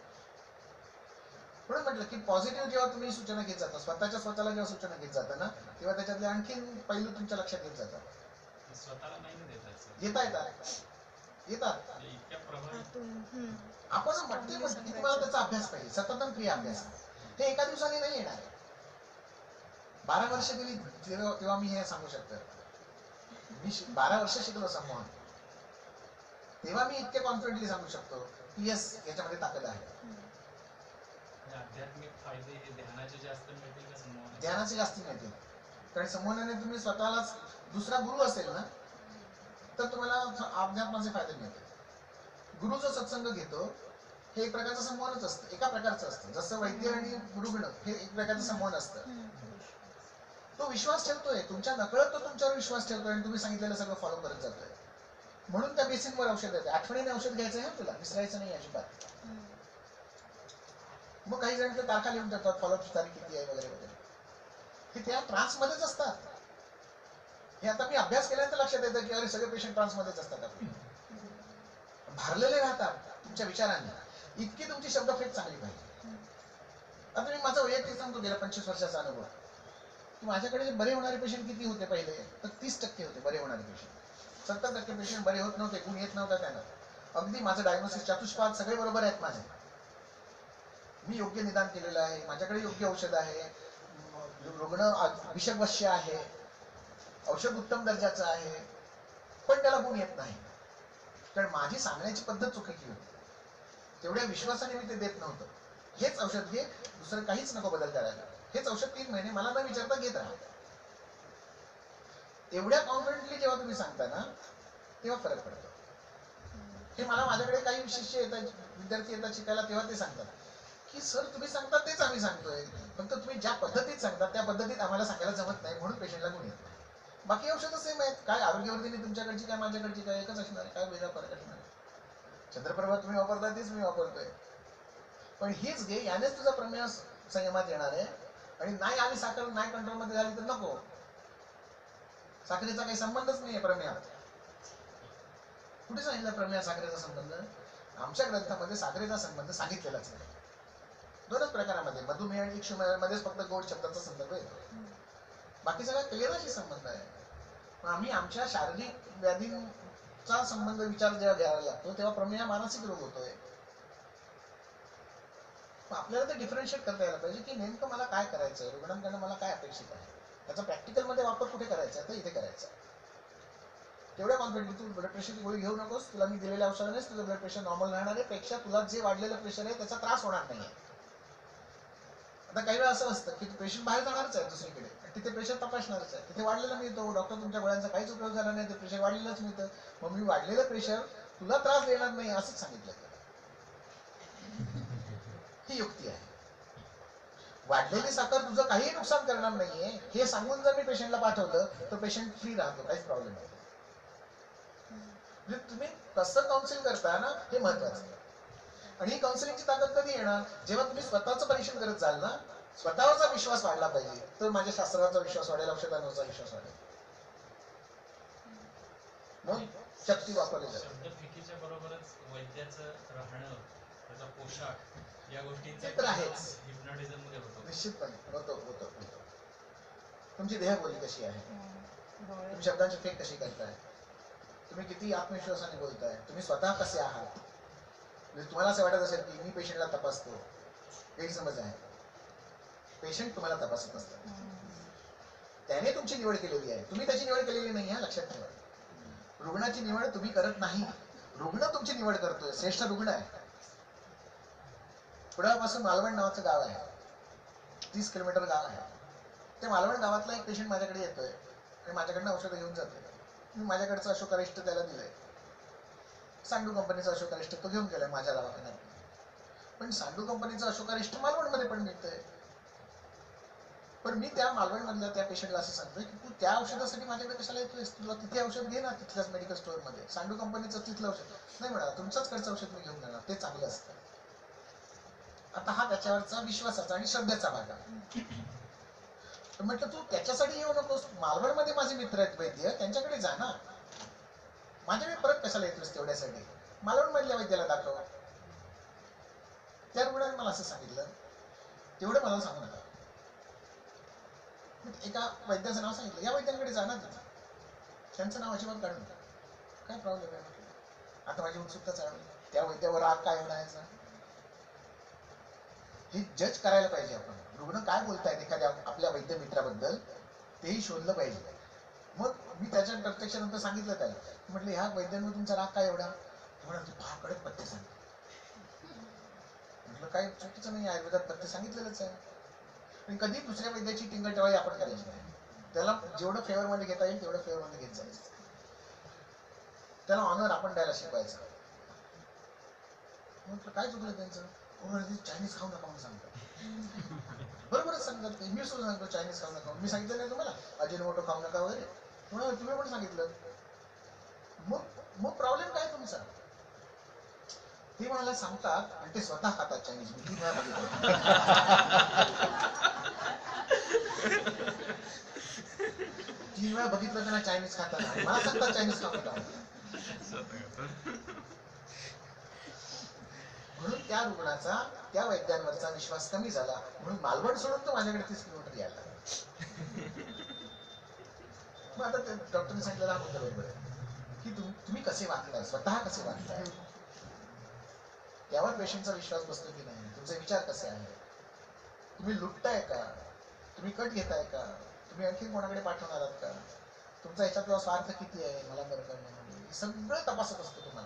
A: म्हणून म्हटलं की पॉझिटिव्ह जेव्हा तुम्ही सूचना घेत जाता, स्वतःला जेव्हा सूचना घेत जाता ना, तेव्हा त्याच्यातले आणखीन पैलू तुमच्या लक्षात येत जातात.
B: स्वतःला नाही
A: येता येतात
B: इतक्या प्रभावित
A: आपण म्हणते की तुम्हाला त्याचा अभ्यास पाहिजे, सतत क्रिया अभ्यास. हे एका दिवसाने नाही येणार. 12 वर्ष गेली तेव्हा मी हे सांगू शकतो. मी 12 वर्ष शिकलो संमोहन, तेव्हा मी इतके कॉन्फिडेंटली सांगू शकतो की यस, याच्यामध्ये ताकद आहे.
B: आध्यात्मिक फायदे हे ध्यानाचे जास्त मिळतील का संमोहन?
A: ध्यानाचे जास्त मिळतील, कारण संमोहनाने तुम्ही स्वतःलाच, दुसरा गुरु असेल ना तर तुम्हाला अध्यात्माचे फायदे मिळतील. गुरु जो सत्संग घेतो हे एक प्रकारचं संमोहनच असतं, एका प्रकारचं असतं. जसं वैद्य आणि रुग्ण हे एक प्रकारचं संमोहन असतं. तो विश्वास ठेवतोय, तुमच्या नकळत तो तुमच्यावर विश्वास ठेवतोय आणि तुम्ही सांगितलेलं सगळं फॉलो करत जातोय. म्हणून त्या बेसिनवर औषध येते. आठवणीने औषध घ्यायचं आहे तुला, विसरायचं नाही अजिबात. मग काही जण तारखा लिहून देतात, फॉलोअप तारीख किती आहे वगैरे वगैरे, हे त्या ट्रान्समध्येच असतात. हे आता मी अभ्यास केल्यानंतर लक्षात येतं की अरे सगळे पेशंट ट्रान्समध्येच असतात, आपले भरलेले राहतात तुमच्या विचारांनी. इतकी तुमची शब्दफेक चांगली पाहिजे. आता मी माझा वैयक्तिक सांगतो, गेल्या 25 वर्षाचा अनुभव की माझ्याकडे बरे होणारे पेशंट किती होते पहिले, तर 30% होते बरे होणारे पेशंट. 70% पेशंट बरे होत नव्हते, गुण येत नव्हता त्यांना. अगदी माझं डायग्नोसिस चतुष्पाद सगळे बरोबर आहेत माझे, मी योग्य निदान केलेलं आहे, माझ्याकडे योग्य औषध आहे, रुग्ण विषवश्य आहे, औषध उत्तम दर्जाचं आहे, पण त्याला गुण येत नाही, कारण माझी सांगण्याची पद्धत चुकीची होती. तेवढ्या विश्वासाने मी ते देत नव्हतं. हेच औषध घे, दुसरं काहीच नको बदल करायला, हेच औषध 3 महिने मला न विचारता घेत राहा. एवढ्या कॉन्फिडेंटली जेव्हा तुम्ही सांगता ना तेव्हा फरक पडतो. हे मला माझ्याकडे काही शिष्य येतात, विद्यार्थी येतात शिकायला, तेव्हा ते सांगतात की सर तुम्ही सांगता तेच आम्ही सांगतोय, फक्त तुम्ही ज्या पद्धतीत सांगता त्या पद्धतीत आम्हाला सांगायला जमत नाही, म्हणून पेशंटला गुण येत नाही. बाकी औषधं सेम आहेत. काय आरोग्यवर्धिनी तुमच्याकडची काय माझ्याकडची काय एकच असणार आहे, काय वेगळा फरक असणार आहे. चंद्रप्रभा तुम्ही वापरता तेच मी वापरतोय, पण हीच घे, यानेच तुझा प्रमेय संयमात येणार आहे. आणि नाही आली साखर, नाही कंट्रोलमध्ये झाली तर नको. साखरेचा काही संबंधच नाहीये प्रमेयात. कुठे सांगितलं प्रमेयात साखरेचा संबंध? आमच्या ग्रंथामध्ये साखरेचा संबंध सांगितलेलाच नाही. दोनच प्रकारामध्ये, मधुमेह आणि इक्षुमध्येच फक्त गोड शब्दाचा संदर्भ येतो. बाकी सगळा क्लिअरशी संबंध आहे. पण आम्ही आमच्या शारीरिक व्याधींचा संबंध विचार जेव्हा घ्यायला लागतो तेव्हा प्रमेय मानसिक रोग होतोय. आपल्याला ते डिफरन्शिएट करता यायला पाहिजे की नेमकं मला काय करायचंय, रुग्णांकडनं मला काय अपेक्षित आहे, त्याचा प्रॅक्टिकल मध्ये वापर कुठे करायचा तर इथे करायचा. तेवढ्या कॉन्फिडंट, तू ब्लड प्रेशरची गोळी घेऊ नकोस, तुला मी दिलेल्या औषधानेच तुझं ब्लड प्रेशर नॉर्मल राहणार आहे, पेक्षा तुला जे वाढलेलं प्रेशर आहे त्याचा त्रास होणार नाहीये. आता काही वेळा असं असतं की पेशंट बाहेर जाणारच आहे दुसरीकडे, तिथे प्रेशर तपासणारच आहे, तिथे वाढलेलं मिळतो, डॉक्टर तुमच्या गोळ्यांचा काहीच उपयोग झाला नाही, ते प्रेशर वाढलेलंच मिळतं. मग मी वाढलेलं प्रेशर तुला त्रास देणार नाही असंच सांगितलं. ही युक्ती आहे. वाढलेली साखर तुझं काही नुकसान करणार नाहीये हे सांगून जर मी पेशंटला पाठवलं तर पेशंट फ्री राहतो, काहीच प्रॉब्लेम नाही. म्हणजे तुम्ही कसं काउन्सिल करता ना हे महत्वाचं आहे. आणि ही काउन्सिलिंगची ताकद कधी येणार? जेव्हा तुम्ही स्वतःचं परीक्षण करत जाल ना, स्वतःवरचा विश्वास वाढला पाहिजे, तर माझ्या शास्त्राचा विश्वास वाढेल, औषधांवरचा विश्वास वाढेल, मग शक्ती वापरली जाते.
B: शब्दफेकीच्या बरोबरच वैद्याचं राहणं, त्याचा पोशाख, या गोष्टींचा
A: ते तर आहेच.
B: हिप्नॉटिझम मध्ये होतो.
A: निश्चितपणे होतो. तुमची देहबोली कशी आहे, तुम्ही शब्दांची फेक कशी करताय, तुम्ही किती आत्मविश्वासाने बोलताय, तुम्ही स्वतः कसे आहात. म्हणजे तुम्हाला असं वाटत असेल की मी पेशंटला तपासतो, गैरसमज आहे. पेशंट तुम्हाला तपासत असतात, त्याने तुमची निवड केलेली आहे, तुम्ही त्याची निवड केलेली नाही आहे, लक्षात ठेवा. रुग्णाची निवड तुम्ही करत नाही, रुग्ण तुमची निवड करतोय. श्रेष्ठ रुग्ण आहे. पुण्यापासून मालवण नावाचं गाव आहे, 30 किलोमीटर गाव आहे. त्या मालवण गावातला एक पेशंट माझ्याकडे येतोय आणि माझ्याकडनं औषधं घेऊन जातोय. मी माझ्याकडचं अशोकारिष्ट त्याला दिलंय, सांडू कंपनीचा अशोकारिष्ट तो घेऊन गेलाय माझ्या दवाखान्यात. पण सांडू कंपनीचा अशोकारिष्ट मालवणमध्ये पण मिळतंय. पण मी त्या मालवण मधल्या त्या पेशंटला असं सांगतोय की तू त्या औषधासाठी माझ्याकडे कशाला येतोयस, तुला तिथे औषध घे ना, तिथल्याच मेडिकल स्टोअर मध्ये, सांडू कंपनीचं तिथलं औषध नाही म्हणा, तुमचाच खर्च औषध मी घेऊन जाणार, ते चांगलं असतं. आता हा त्याच्यावरचा विश्वासाचा आणि श्रद्धेचा भाग आहे. म्हटलं तू त्याच्यासाठी येऊ नकोस, मालवण मध्ये माझे मित्र आहेत वैद्य, त्यांच्याकडे जा ना, माझ्याकडे परत कशाला येतोस तेवढ्यासाठी, मालवण मधल्या वैद्याला दाखव. त्या रुग्णाने मला असं सांगितलं, तेवढं मला सांगू नका. एका वैद्याचं नाव सांगितलं, या वैद्यांकडे जा ना तुम्ही, त्यांचं नाव अजिबात काढू नका, काय प्रॉब्लेम आहे म्हटलं. आता माझी उत्सुकता चालली, त्या वैद्यावर राग काय म्हणायचा, हे जज करायला पाहिजे आपण. रुग्ण काय बोलतायत एखाद्या आपल्या वैद्य मित्राबद्दल तेही शोधलं पाहिजे. मग मी त्याच्या प्रत्यक्षानंतर सांगितलं त्याला, म्हटलं ह्या वैद्यांवर तुमचा राग काय एवढा, म्हणून तू फार कडक पथ्य सांगितलं. म्हटलं काही चुकीचं नाही, आयुर्वेदात पथ्य सांगितलेलंच आहे. आणि कधी दुसऱ्या वैद्याची टिंगलटवाळी आपण करायची नाही, त्याला जेवढं फेवर मध्ये घेता येईल तेवढं फेवर मध्ये घेत जायचं, त्याला ऑनर आपण द्यायला शिकवायचं. म्हटलं काय चुकलं त्यांचं, चायनीज खाऊ नका म्हणून सांगतात. बरोबरच सांगतात, मी सुद्धा सांगतो चायनीज खाऊ नका, मी सांगितलं नाही तुम्हाला अजिनोमोटो खाऊ नका वगैरे, म्हणून तुम्ही पण सांगितलं. मग प्रॉब्लेम काय तुमचा, ते मला सांगतात आणि ते स्वतः खातात चायनीज. मी 3 वेळा बघितलं. 3 वेळा बघितलं त्यांना चायनीज खाताना, आणि मला सांगतात चायनीज खाऊ नका. म्हणून त्या रुग्णाचा त्या वैद्यांवरचा विश्वास कमी झाला, म्हणून मालवण सोडून तो माझ्याकडे 30 किलोमीटर यायला लागला. मग आता डॉक्टरने सांगितलेला हा मुद्दा बरोबर आहे की तुम्ही कसे वागताय, स्वतः कसे वागताय, यावर पेशंटचा विश्वास बसतो की नाही, तुमचे विचार कसे आहेत, तुम्ही लुटताय का, तुम्ही कट घेताय का, तुम्ही आणखी कोणाकडे पाठवणार आहात का, तुमचा ह्याच्यातला स्वार्थ किती आहे मला बरं करण्यामध्ये, हे सगळं तपासत असतो तुम्हाला.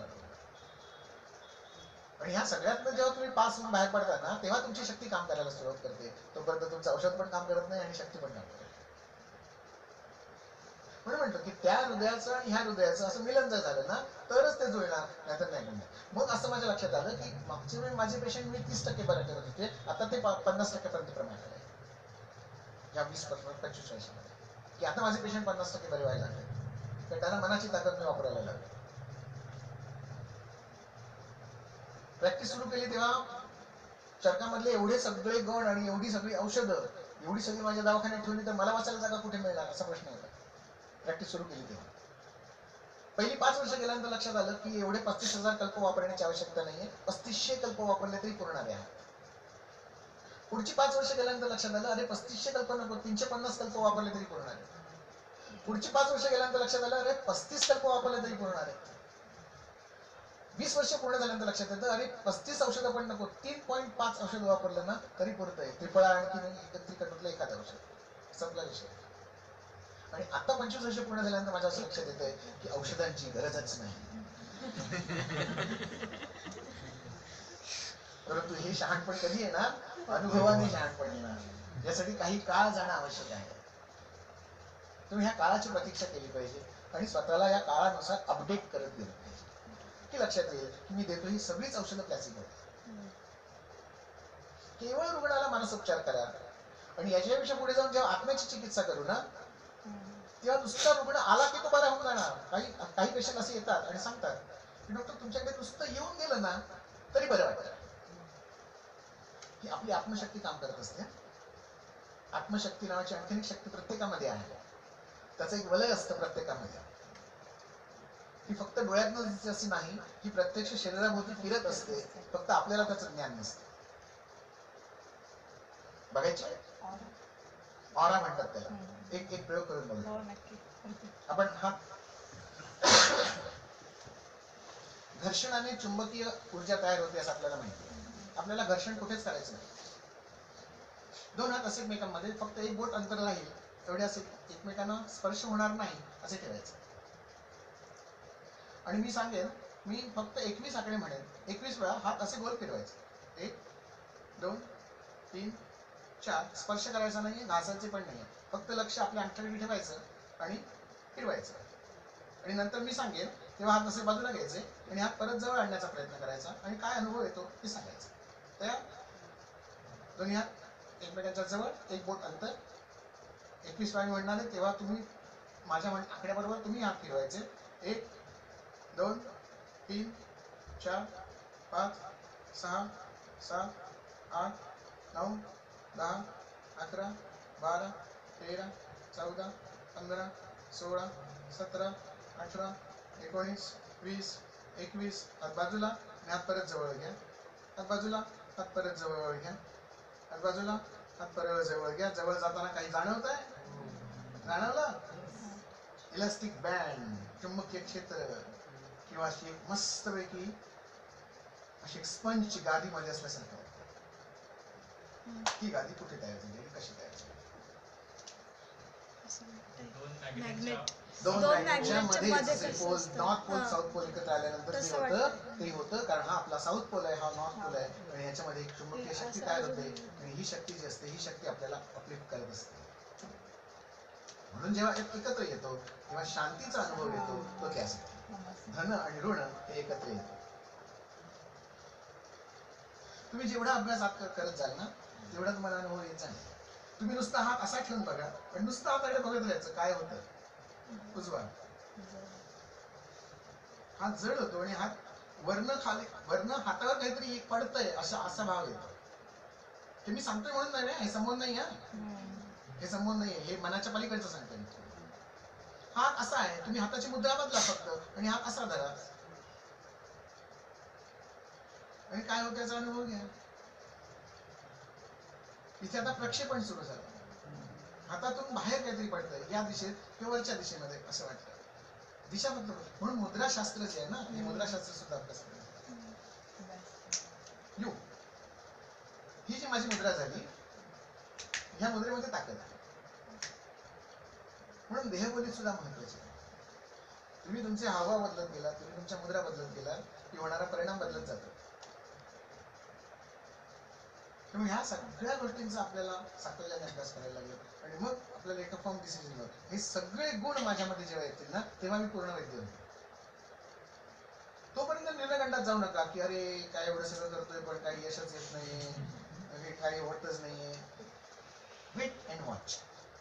A: आणि ह्या सगळ्यातनं जेव्हा तुम्ही पास होऊन बाहेर पडता ना, तेव्हा तुमची शक्ती काम करायला सुरुवात करते. तोपर्यंत तुमचं औषध पण काम करत नाही आणि शक्ती पण काम करत नाही. म्हणून म्हणतो की त्या हृदयाचं आणि ह्या हृदयाचं असं मिलन जर झालं ना तरच ते जुळणार, नाहीतर नाही म्हणणार. मग असं माझ्या लक्षात आलं की मागच्या वेळी माझे पेशंट मी 30% बरे करत होते, आता ते 50% पर्यंत प्रमाण आलंय या 20-25 वर्षामध्ये, की आता माझे पेशंट 50% बरे व्हायला लागले, तर त्यांना मनाची ताकद मी वापरायला लागले. प्रॅक्टिस सुरू केली तेव्हा चरकामधले एवढे सगळे गण आणि एवढी सगळी औषधं, एवढी सगळी माझ्या दवाखान्यात ठेवली तर मला वाचायला जागा कुठे मिळणार असा प्रश्न होता प्रॅक्टिस सुरू केली तेव्हा. पहिली 5 वर्ष गेल्यानंतर लक्षात आलं की एवढे 35,000 कल्प वापरण्याची आवश्यकता नाहीये, 3500 कल्प वापरले तरी पुरणारे आहे. पुढची 5 वर्ष गेल्यानंतर लक्षात आलं अरे 3500 कल्प नको, 350 कल्प वापरले तरी पुरणार आहे. पुढची 5 वर्ष गेल्यानंतर लक्षात आलं अरे 35 कल्प वापरले तरी पुरणार आहे. 20 वर्ष पूर्ण झाल्यानंतर लक्षात येतं अरे 35 औषधं पण नको, 3.5 औषध वापरलं ना तरी पुरतंय. त्रिफळा आणखी एकत्रिकटातलं एखादं औषध, संपला विषय. आणि आता 25 वर्ष पूर्ण झाल्यानंतर माझ्या असं लक्षात येतंय की औषधांची गरजच नाही. परंतु हे शहाणपण कधी येणार? अनुभवाने शहाणपण येणार. यासाठी काही काळ जाणं आवश्यक आहे. तुम्ही ह्या काळाची प्रतीक्षा केली पाहिजे आणि स्वतःला या काळानुसार अपडेट करत गेलं पाहिजे. की लक्षात येईल की मी देतो ही सगळीच औषधं प्लॅसिबो. केवळ रुग्णाला मानसोपचार करा आणि याच्यापेक्षा पुढे जाऊन जेव्हा आत्म्याची चिकित्सा करू ना तेव्हा नुसता रुग्ण आला की तो बरा होऊन जाणार. काही पेशंट असे येतात आणि सांगतात की डॉक्टर तुमच्याकडे नुसतं येऊन गेलं ना तरी बरं वाटतं. ही आपली आत्मशक्ती काम करत असते. आत्मशक्ती नावाची आणखीन एक शक्ती प्रत्येकामध्ये आहे. त्याचं एक वलय असतं प्रत्येकामध्ये. ही फक्त डोळ्यातनं दिसते अशी नाही, ही प्रत्यक्ष शरीराभोवती फिरत असते, फक्त आपल्याला त्याचं ज्ञान नसतं. बघायचे ऑरा म्हणतात त्याला. एक प्रयोग करून बघू आपण. हा घर्षणाने चुंबकीय ऊर्जा तयार होते असं आपल्याला माहिती आहे. आपल्याला घर्षण कुठेच करायचं नाही. 2 हात असे एकमेकांमध्ये फक्त 1 बोट अंतर राहील एवढे असे एकमेकांना स्पर्श होणार नाही असे ठेवायचं. आणि मी सांगेन, मी फक्त 21 आकडे म्हणेन, 21 वेळा हात असे गोल फिरवायचे. 1 2 3 4. स्पर्श करायचा नाहीये, घासायचे पण नाहीये, फक्त लक्ष आपल्या अंगठ्याकडे ठेवायचं आणि फिरवायचं. आणि नंतर मी सांगेन तेव्हा हात असे बाजूला घ्यायचे आणि हात परत जवळ आणण्याचा प्रयत्न करायचा आणि काय अनुभव येतो ते सांगायचं. तयार? दोन्ही हात एकमेकांच्या जवळ, 1 बोट अंतर. 21 वेळा म्हणणार आहे तेव्हा तुम्ही माझ्या आकड्याबरोबर तुम्ही हात फिरवायचे. 1 2 3 4 5 6 7 8 9 10 11 12 13 14 15 16 17 18 19 20 21. हात बाजूला आणि हात परत जवळ घ्या. हात बाजूला, हात परत जवळ घ्या. हात बाजूला, हात परत जवळ घ्या. जवळ जाताना काही जाणवत आहे? जाणवलं? इलास्टिक बँड, चुंबकीय क्षेत्र किंवा अशी एक मस्तपैकी अशी एक स्पंजची गादी मध्ये असल्यासारखं वाटतं. ती गादी कुठे तयार झाली, कशी तयार झाली? 2 मॅग्नेटच्या मध्ये जसे pole, north pole south pole एकत्र आल्यानंतर ते होतं कारण हा आपला साऊथ पोल आहे, हा नॉर्थ पोल आहे आणि याच्यामध्ये एक चुंबकीय शक्ती तयार होते आणि ही शक्ती जी असते ही शक्ती आपल्याला अपलिफ्ट करत असते. म्हणून जेव्हा एकत्र येतो तेव्हा शांतीचा अनुभव येतो. तो त्यासाठी धन आणि ऋण हे एकत्र येतो. तुम्ही जेवढा अभ्यास करत जाल ना तेवढा तुम्हाला अनुभव येत जाईल. तुम्ही नुसता हात असा ठेवून बघा आणि नुसता हाताकडे बघत राहायचं काय होतं. उजवा हात जड होतो आणि हात वरनं हातावर काहीतरी एक पडतंय असा भाव येतो. हे मी सांगतोय म्हणून नाही, हे संबंध नाही. हे संबंध नाही, हे मनाच्या पलीकडचं सांगतोय. हात असा आहे, तुम्ही हाताची मुद्रा बदला फक्त आणि हात असा धरा आणि काय होतं याचा अनुभव घ्या. इथे आता प्रक्षेपण सुरू झालं. हातातून बाहेर काहीतरी पडतंय या दिशेत किंवा वरच्या दिशेमध्ये असं वाटतं. दिशा बदल म्हणून मुद्राशास्त्र जे आहे ना, हे मुद्राशास्त्र सुद्धा अभ्यास करतात. ही जी माझी मुद्रा झाली, ह्या मुद्रेमध्ये ताकद आहे. म्हणून देहबोलीत सुद्धा महत्वाची आहे. तुम्ही तुमचे हावभाव बदलत गेला, तुम्ही तुमच्या मुद्रा बदलत गेला की होणारा परिणाम बदलत जातो. त्यामुळे ह्या सगळ्या गोष्टींचा आपल्याला सातत्याने अभ्यास करायला लागेल आणि मग आपल्याला एका फॉर्म डिसिजन होईल. हे सगळे गुण माझ्यामध्ये जेव्हा येतील ना तेव्हा मी पूर्ण वैद्य होईल. तोपर्यंत निर्णयखंडात जाऊ नका की अरे काय एवढं सगळं करतोय पण काही यशच येत नाहीये, हे काही होतच नाहीये. Wait and watch.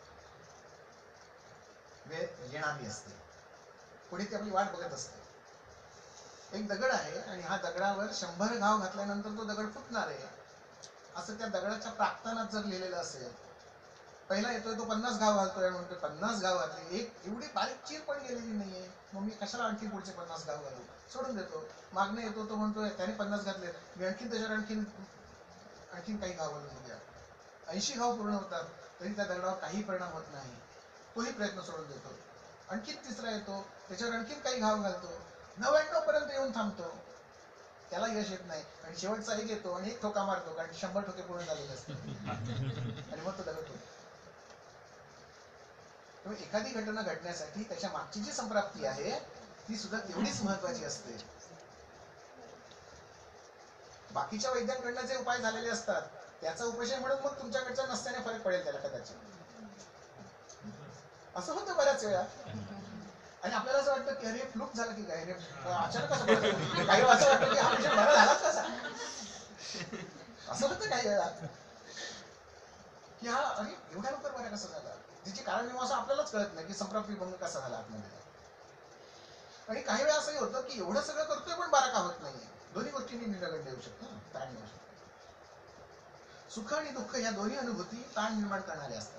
A: वेळ येणारी असते, पुढे ती आपली वाट बघत असते. एक दगड आहे आणि हा दगडावर 100 घाव घातल्यानंतर तो दगड फुटणार आहे. असं त्या दगडाच्या प्राक्तनात जर लिहिलेलं असेल, पहिला येतोय तो 50 घाव घालतोय आणि म्हणतोय 50 घाव घातले, एक एवढी बारीक चीर पण गेलेली नाहीये, मग मी कशाला आणखी पुढचे 50 घाव घालू, सोडून देतो. मागणे येतो तो म्हणतोय त्याने 50 घातले, मी आणखी त्याच्यावर आणखीन काही घाव घालून बघूया. 80 घाव पूर्ण होतात तरी त्या दगडावर काही परिणाम होत नाही, तोही प्रयत्न सोडून देतो. आणखीन तिसरा येतो, त्याच्यावर आणखीन काही घाव घालतो, 99 पर्यंत येऊन थांबतो, त्याला यश येत नाही, आणि शेवटचा एक येतो आणि एक ठोका मारतो, कारण 100 ठोके पूर्ण झालेले असतात आणि मग तो दगड होतो. एखादी घटना घडण्यासाठी त्याच्या मागची जी संप्राप्ती आहे ती सुद्धा तेवढीच महत्वाची असते. बाकीच्या वैद्यांकडनं जे उपाय झालेले असतात त्याचा उपशय म्हणून मग तुमच्याकडच्या नसल्याने फरक पडेल त्याला कदाचित. असं होतं बऱ्याच वेळा, आणि आपल्याला असं वाटतं की अरे फ्लूक झालं की काय रे, अचानक असं बरं, काही असं वाटतं की हा पेशंट बरा झालाच कसा, असं होतं काही वेळा की हा अरे एवढ्या लवकर बरा कसा झाला, तिची कारण असं आपल्यालाच कळत नाही की संप्राप्ती भंग कसा झाला आतमध्ये. आणि काही वेळा असंही होतं की एवढं सगळं करतोय पण बारा का होत नाहीये. दोन्ही गोष्टींनी निराकरण देऊ शकतो, ताण येऊ शकतो. सुख आणि दुःख या दोन्ही अनुभूती ताण निर्माण करणाऱ्या असतात.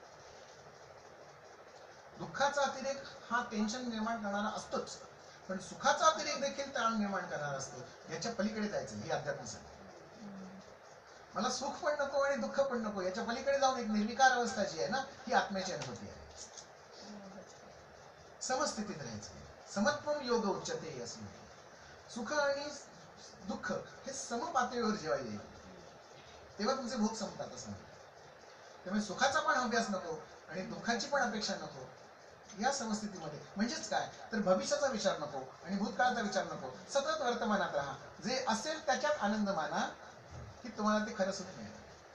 A: दुःखाचा अतिरेक हा टेन्शन निर्माण करणारा असतोच, पण सुखाचा अतिरेक देखील ताण निर्माण करणारा असतो. याच्या पलीकडे जायचं ही अध्यात्मासाठी. मला सुख पण नको आणि दुःख पण नको, याच्या पलीकडे जाऊन एक निर्विकार अवस्था जी आहे ना, ही आत्म्याची अनुभूती आहे. समस्थितीत राहायचं, समत्वम योग उच्चते असं म्हणतात. सुख आणि दुःख हे समपातळीवर जेव्हा येईल तेव्हा तुमचे भोग संपतात असं म्हणतात. त्यामुळे सुखाचा पण अभ्यास नको आणि दुःखाची पण अपेक्षा नको. या समस्थितीमध्ये म्हणजेच काय तर भविष्याचा विचार नको आणि भूतकाळाचा विचार नको, सतत वर्तमानात राहा. जे असेल त्याच्यात आनंद माना की तुम्हाला ते खरं सुख मिळेल.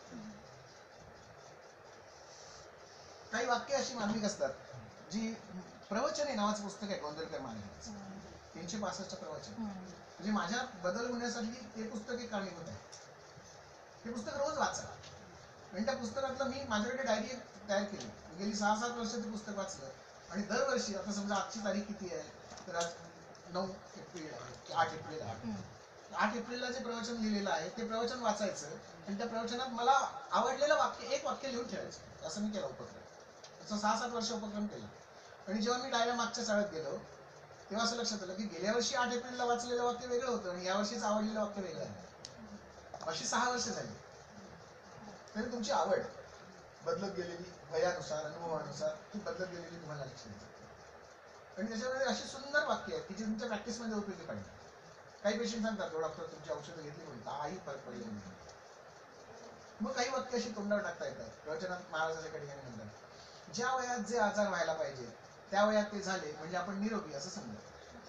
A: काही वाक्य अशी मार्मिक असतात जी प्रवचने नावाचं पुस्तक आहे गोंदवलकर महाराजांचं, 365 प्रवचन. म्हणजे माझ्या बदल होण्यासाठी ते पुस्तक एक कारणीभूत आहे. ते पुस्तक रोज वाचा. आणि त्या पुस्तकातलं मी माझ्याकडे डायरी तयार केली, गेली 6-7 वर्ष ते पुस्तक वाचलं. आणि दरवर्षी आता समजा आजची तारीख किती आहे तर आज 9 एप्रिल आहे की 8 एप्रिल आहे, 8 एप्रिलला जे प्रवचन लिहिलेलं आहे ते प्रवचन वाचायचं आणि त्या प्रवचनात मला आवडलेलं वाक्य एक वाक्य लिहून ठेवायचं. असं मी केलं उपक्रम. असं 6-7 वर्ष उपक्रम केला. आणि जेव्हा मी डायऱ्या मागच्या शाळेत गेलो तेव्हा असं लक्षात आलं की गेल्या वर्षी 8 एप्रिलला वाचलेलं वाक्य वेगळं होतं आणि यावर्षीच आवडलेलं वाक्य वेगळं आहे. अशी 6 वर्ष झाली. तरी तुमची आवड बदलत गेलेली, वयानुसार अनुभवानुसार ती बदलत गेलेली तुम्हाला लक्षात येते. आणि त्याच्यामध्ये अशी सुंदर वाक्य आहेत की जी तुमच्या प्रॅक्टिसमध्ये उपयोगी पडतात. काही पेशंट सांगतात डॉक्टर तुमची औषधं घेतली म्हणून काही फरक पडले नाही. मग काही वाक्य अशी तोंडावर टाकता येतात. प्रवचनात महाराज एका ठिकाणी म्हणतात ज्या वयात जे आजार व्हायला पाहिजे त्या वयात ते झाले म्हणजे आपण निरोगी असं समजा.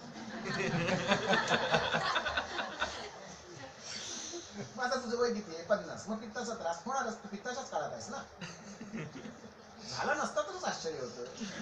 A: मग आता तुझं वय किती आहे 50, मग पित्ताचा त्रास होणारच, तू पित्ताच्याच काळात आहेस ना. झाला नसता तरच आश्चर्य होतं.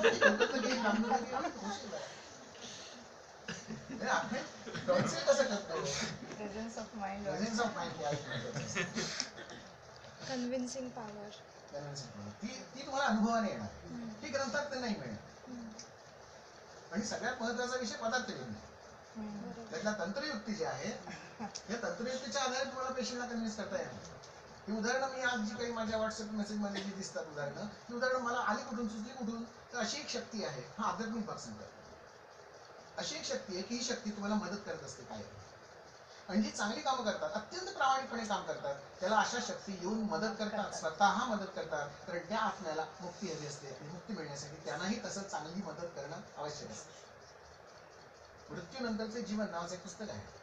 A: कसं करतो
C: presence of mind,
A: presence of mind
C: convincing power,
A: ती तुम्हाला अनुभवाने येणार. ती ग्रंथात ते नाही मिळणार. आणि सगळ्यात महत्वाचा विषय पदार्थ विज्ञान. त्यातला तंत्रयुक्ती जी आहे या तंत्रयुक्तीच्या आधारे तुम्हाला पेशंटला कन्व्हिन्स करता येणार. ही उदाहरणं मी आज जी काही माझ्या व्हॉट्सअप मेसेजमध्ये जी दिसतात उदाहरणं, ती उदाहरणं मला आली कुठून सुचली कुठून तर अशी एक शक्ती आहे, हा आध्यात्मिक भाग सांगतात. अशी एक शक्ती आहे की ही शक्ती तुम्हाला मदत करत असते काय. आणि जी चांगली कामं करतात, अत्यंत प्रामाणिकपणे काम करतात, त्याला अशा शक्ती येऊन मदत करतात, स्वतः मदत करतात. कारण त्या आत्म्याला मुक्ती हवी असते आणि मुक्ती मिळण्यासाठी त्यांनाही तसं चांगली मदत करणं आवश्यक असते. मृत्यूनंतरचे जीवन नावाचं एक पुस्तक आहे.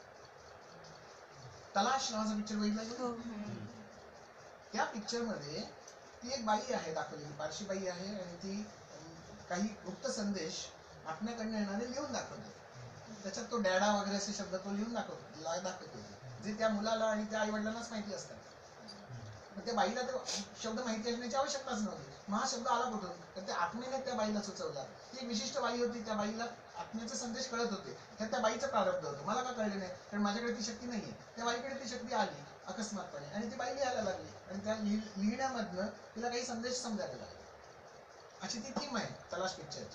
A: तलाश नावाचा पिक्चर बघितला. त्या पिक्चर मध्ये ती एक बाई आहे दाखवलेली, पारशी बाई आहे आणि ती काही गुप्त संदेश आत्म्याकडनं येणारे लिहून दाखवते. त्याच्यात तो डॅडा वगैरे असे शब्द तो लिहून दाखवतो जे त्या मुलाला आणि त्या आई वडिलांनाच माहिती असतात. मग त्या बाईला ते शब्द माहिती असण्याची आवश्यकताच नव्हती. मग हा शब्द आला कुठून तर त्या आत्म्याने त्या बाईला सुचवला. ती एक विशिष्ट बाई होती, त्या बाईला आत्म्याचे संदेश कळत होते. त्या बाईचं प्रारब्ध होतं. मला का कळले नाही कारण माझ्याकडे ती शक्ती नाहीये. त्या बाईकडे ती शक्ती आली अकस्मातपणे आणि ती बाई लिहायला लागली आणि त्या लिहिण्यामधनं तिला काही संदेश समजायला लागले. अशी ती थीम आहे तलाश पिक्चरची.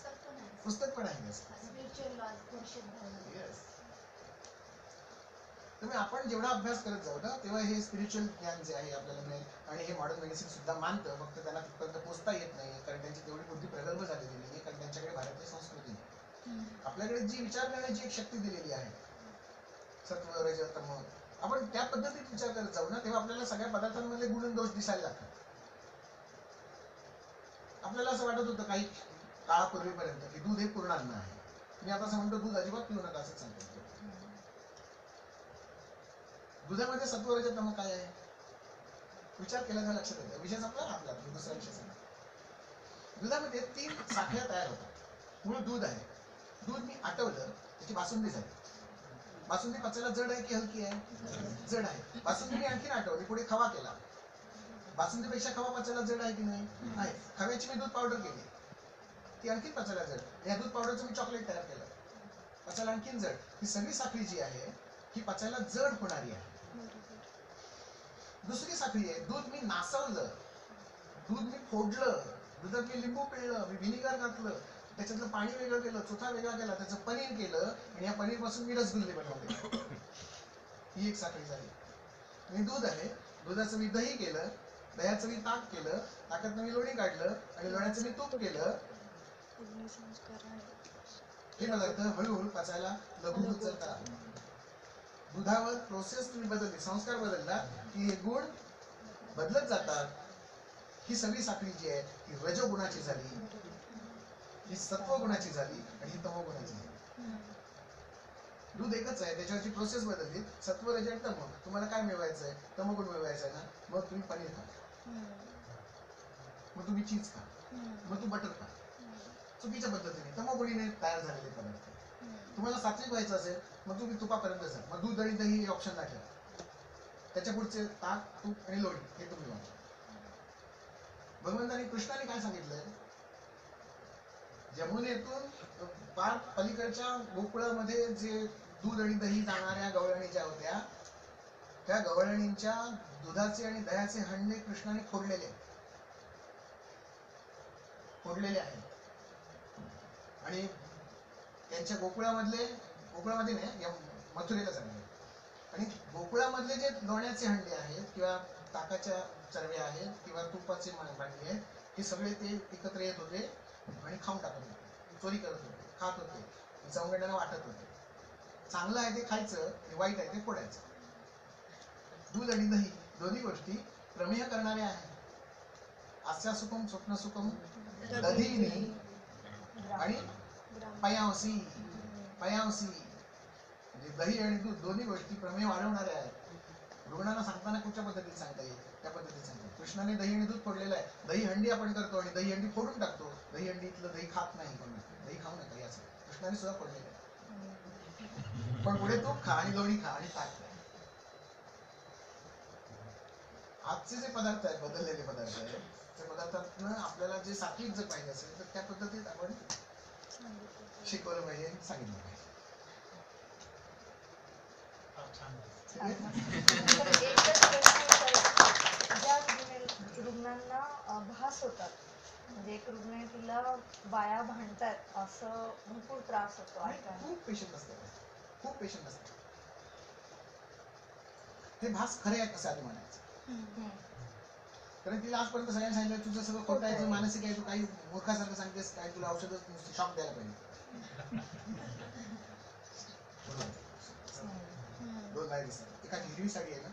A: पुस्तक पण आहे. त्यामुळे आपण जेवढा अभ्यास करत जाऊ ना तेव्हा हे स्पिरिच्युअल ज्ञान जे आहे आपल्याला मिळेल. आणि हे मॉडर्न मेडिसिन सुद्धा मानतं, फक्त त्यांना तिथपर्यंत पोहोचता येत नाही कारण त्यांची तेवढी बुद्धी प्रगल्भ झालेली नाही, कारण त्यांच्याकडे भारतीय संस्कृती नाही. आपल्याकडे जी विचार करण्याची एक शक्ती दिलेली आहे, सत्व रज तम, आपण त्या पद्धतीत विचार करत जाऊ ना तेव्हा आपल्याला सगळ्या पदार्थांमधले गुण आणि दोष दिसायला लागतात. आपल्याला असं वाटत होतं काही काळापूर्वीपर्यंत की दूध हे पूर्ण अन्न आहे. मी आता असं म्हणतो दूध अजिबात पिऊ नका असंच सांगतो. दुधामध्ये सत्व रज तम काय आहे विचार केला तर लक्षात येतं. विषय संपला ना आपला, दुसरा विषय संपला. दुधामध्ये 3 साखळ्या तयार होतात. मूळ दूध आहे, दूध मी आटवलं त्याची बासुंदी झाली. बासुंदी पचायला जड आहे की हलकी आहे? जड आहे. बासुंदी मी आणखीन आटवली, पुढे खवा केला. बासुंदीपेक्षा खवा पचायला जड आहे की नाही? आहे. खव्याची मी दूध पावडर केली, ती आणखीन पचायला जड. या दूध पावडरचं मी चॉकलेट तयार केलं, पचायला आणखीन जड. ही सगळी साखळी जी आहे ही पचायला जड होणारी आहे. दुसरी साखळी आहे, दूध मी नासवलं, दूध मी फोडलं, दुधात मी लिंबू पिळलं, मी व्हिनेगर घातलं, त्याच्यातलं पाणी वेगळं केलं, चोथा वेगळा केला, त्याचं पनीर केलं आणि या पनीर पासून मी रसगुल्ले बनवले. ही एक साखळी झाली. आणि दूध आहे, दुधाचं मी दही केलं, दह्याचं मी ताक केलं, ताकातनं मी लोणी काढलं आणि लोण्याचं मी तूप केलं. हे पदार्थ हळूहळू पचायला लघु चलतात. दुधावर प्रोसेस तुम्ही बदलली, संस्कार बदलला की हे गुण बदलत जातात. ही सगळी साखळी जी आहे ही रजोगुणाची झाली, ही सत्वगुणाची झाली आणि ही तमोगुणाची झाली. दूध एकच आहे, त्याच्यावरची प्रोसेस बदलली. सत्व रज आणि तम. तुम्हाला काय मिळवायचं आहे? तमोगुण मिळवायचा आहे ना, मग तुम्ही पनीर खा, मग तुम्ही चीज खा, मग तू बटर खा. चुकीच्या पद्धतीने तमोगुणीने तयार झालेले पदार्थ. तुम्हाला सात्विक व्हायचं असेल मग तुम्ही तुपापर्यंत जा, मग दूध आणि दही हे ऑप्शन नाही ठेवा. त्याच्या पुढचे ताक, तूप आणि लोणी हे तुम्ही वाचा. भगवंतानी कृष्णाने काय सांगितलंय? जमुनेतून पार पलीकडच्या गोकुळामध्ये जे दूध आणि दही जाणाऱ्या गवळणी ज्या होत्या त्या गवळणींच्या दुधाचे आणि दह्याचे हंडे कृष्णाने फोडलेले आहेत. आणि त्यांच्या गोकुळामध्ये नाही, या मथुरेला सांगितलं. आणि गोकुळामधले जे लोण्याचे हंडे आहेत किंवा ताकाच्या चरव्या आहेत किंवा तुपाचे भांडी आहेत, हे सगळे ते एकत्र येत होते आणि खाऊन टाकत होते, चोरी करत होते, खात होते, चौघड्यांना वाटत होते. चांगलं आहे ते खायचं, वाईट आहे ते फोडायचं. दूध आणि दही दोन्ही गोष्टी प्रमेय करणाऱ्या आहेत. आस्या सुखम स्वप्न सुखम दधीनी आणि पयांसी. म्हणजे दही आणि दूध दोन्ही गोष्टी प्रमेय वाढवणाऱ्या आहेत. रुग्णांना सांगताना कुठच्या पद्धतीत सांगता येईल त्या पद्धतीत सांगता येईल. कृष्णाने दही आणि दूध फोडलेलं आहे. दही हंडी आपण करतो आणि दही हंडी फोडून टाकतो. दही हंडीतलं दही खात नाही कोणी, दही खाऊ नका याचं कृष्णाने सुद्धा फोडलेलं आहे. पण पुढे तूप खा आणि लोणी खा आणि ताक खा. आजचे जे पदार्थ आहेत, बदललेले पदार्थ आहेत, त्या पदार्थातनं आपल्याला जे सात्विक जर पाहिजे असेल तर त्या पद्धतीत आपण शिकवलं पाहिजे, सांगितलं पाहिजे.
C: ज्या रुग्णांना भास होतात, म्हणजे एक रुग्ण आहे तिला बाया भांडतात असं भरपूर त्रास होतो ऐकायला.
A: खूप पेशंट असतात. हे भास खरे आहेत असं आधी म्हणायचं. कारण तिला आजपर्यंत सगळ्यांनी सांगितलं तुझं सगळं खोटं आहे, मानसिक आहे, तू काही मूर्खासारखं सांगतेस, काय तुला औषधच शॉक द्यायला पाहिजे. दोन नाही दिसत, एका हिरवी साडी आहे ना,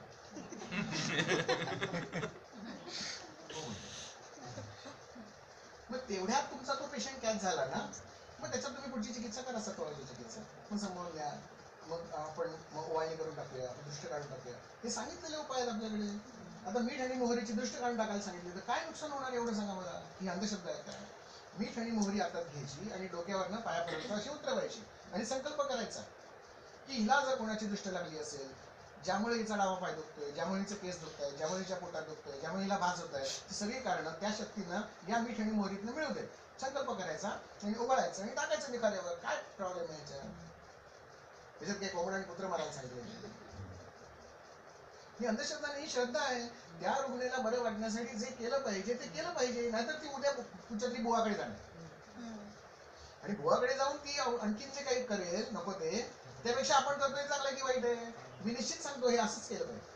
A: मग तेवढ्यात तुमचा तो पेशंट कॅच झाला ना, मग त्याच्यात तुम्ही पुढची चिकित्सा करा, सत्वाची चिकित्सा मग समोर द्या, मग आपण ओवाळणी करून टाकूया, दृष्ट काढून टाकूया. हे सांगितलेले उपाय आहेत आपल्याकडे. आता मीठ आणि मोहरीची दृष्ट काढून टाकायला सांगितली तर काय नुकसान होणार एवढं सांगा मला. ही अंधश्रद्धा आहे काय? मीठ आणि मोहरी हातात घ्यायची आणि डोक्यावरनं पायापर्यंत अशी उतरवायची आणि संकल्प करायचा की हिला जर कोणाची दृष्ट लागली असेल, ज्यामुळे हिचा डावा पाय दुखतोय, ज्यामुळे हिचं केस दुखतंय, ज्यामुळे हिच्या पोटात दुखतंय, ज्यामुळे हिला भास होत आहे, ती सगळी कारणं त्या शक्तीनं या मीठ आणि मोहरीतनं मिळू देत. संकल्प करायचा आणि उघडायचं आणि टाकायचं निखाऱ्यावर. काय प्रॉब्लेम आहे याच्या? त्याच्यात काही कोंबडा आणि कुत्र मारायला सांगितलं. ही अंधश्रद्धा नाही, ही श्रद्धा आहे. त्या रुग्णाला बरं वाटण्यासाठी जे केलं पाहिजे ते केलं पाहिजे, नाहीतर ती उद्या तुमच्यातली बुवाकडे जाणार आणि बुवाकडे जाऊन ती आणखीन जे काही करेल नको ते, त्यापेक्षा आपण करतोय चांगलं की वाईट आहे. मी निश्चित सांगतो हे असंच केलं पाहिजे.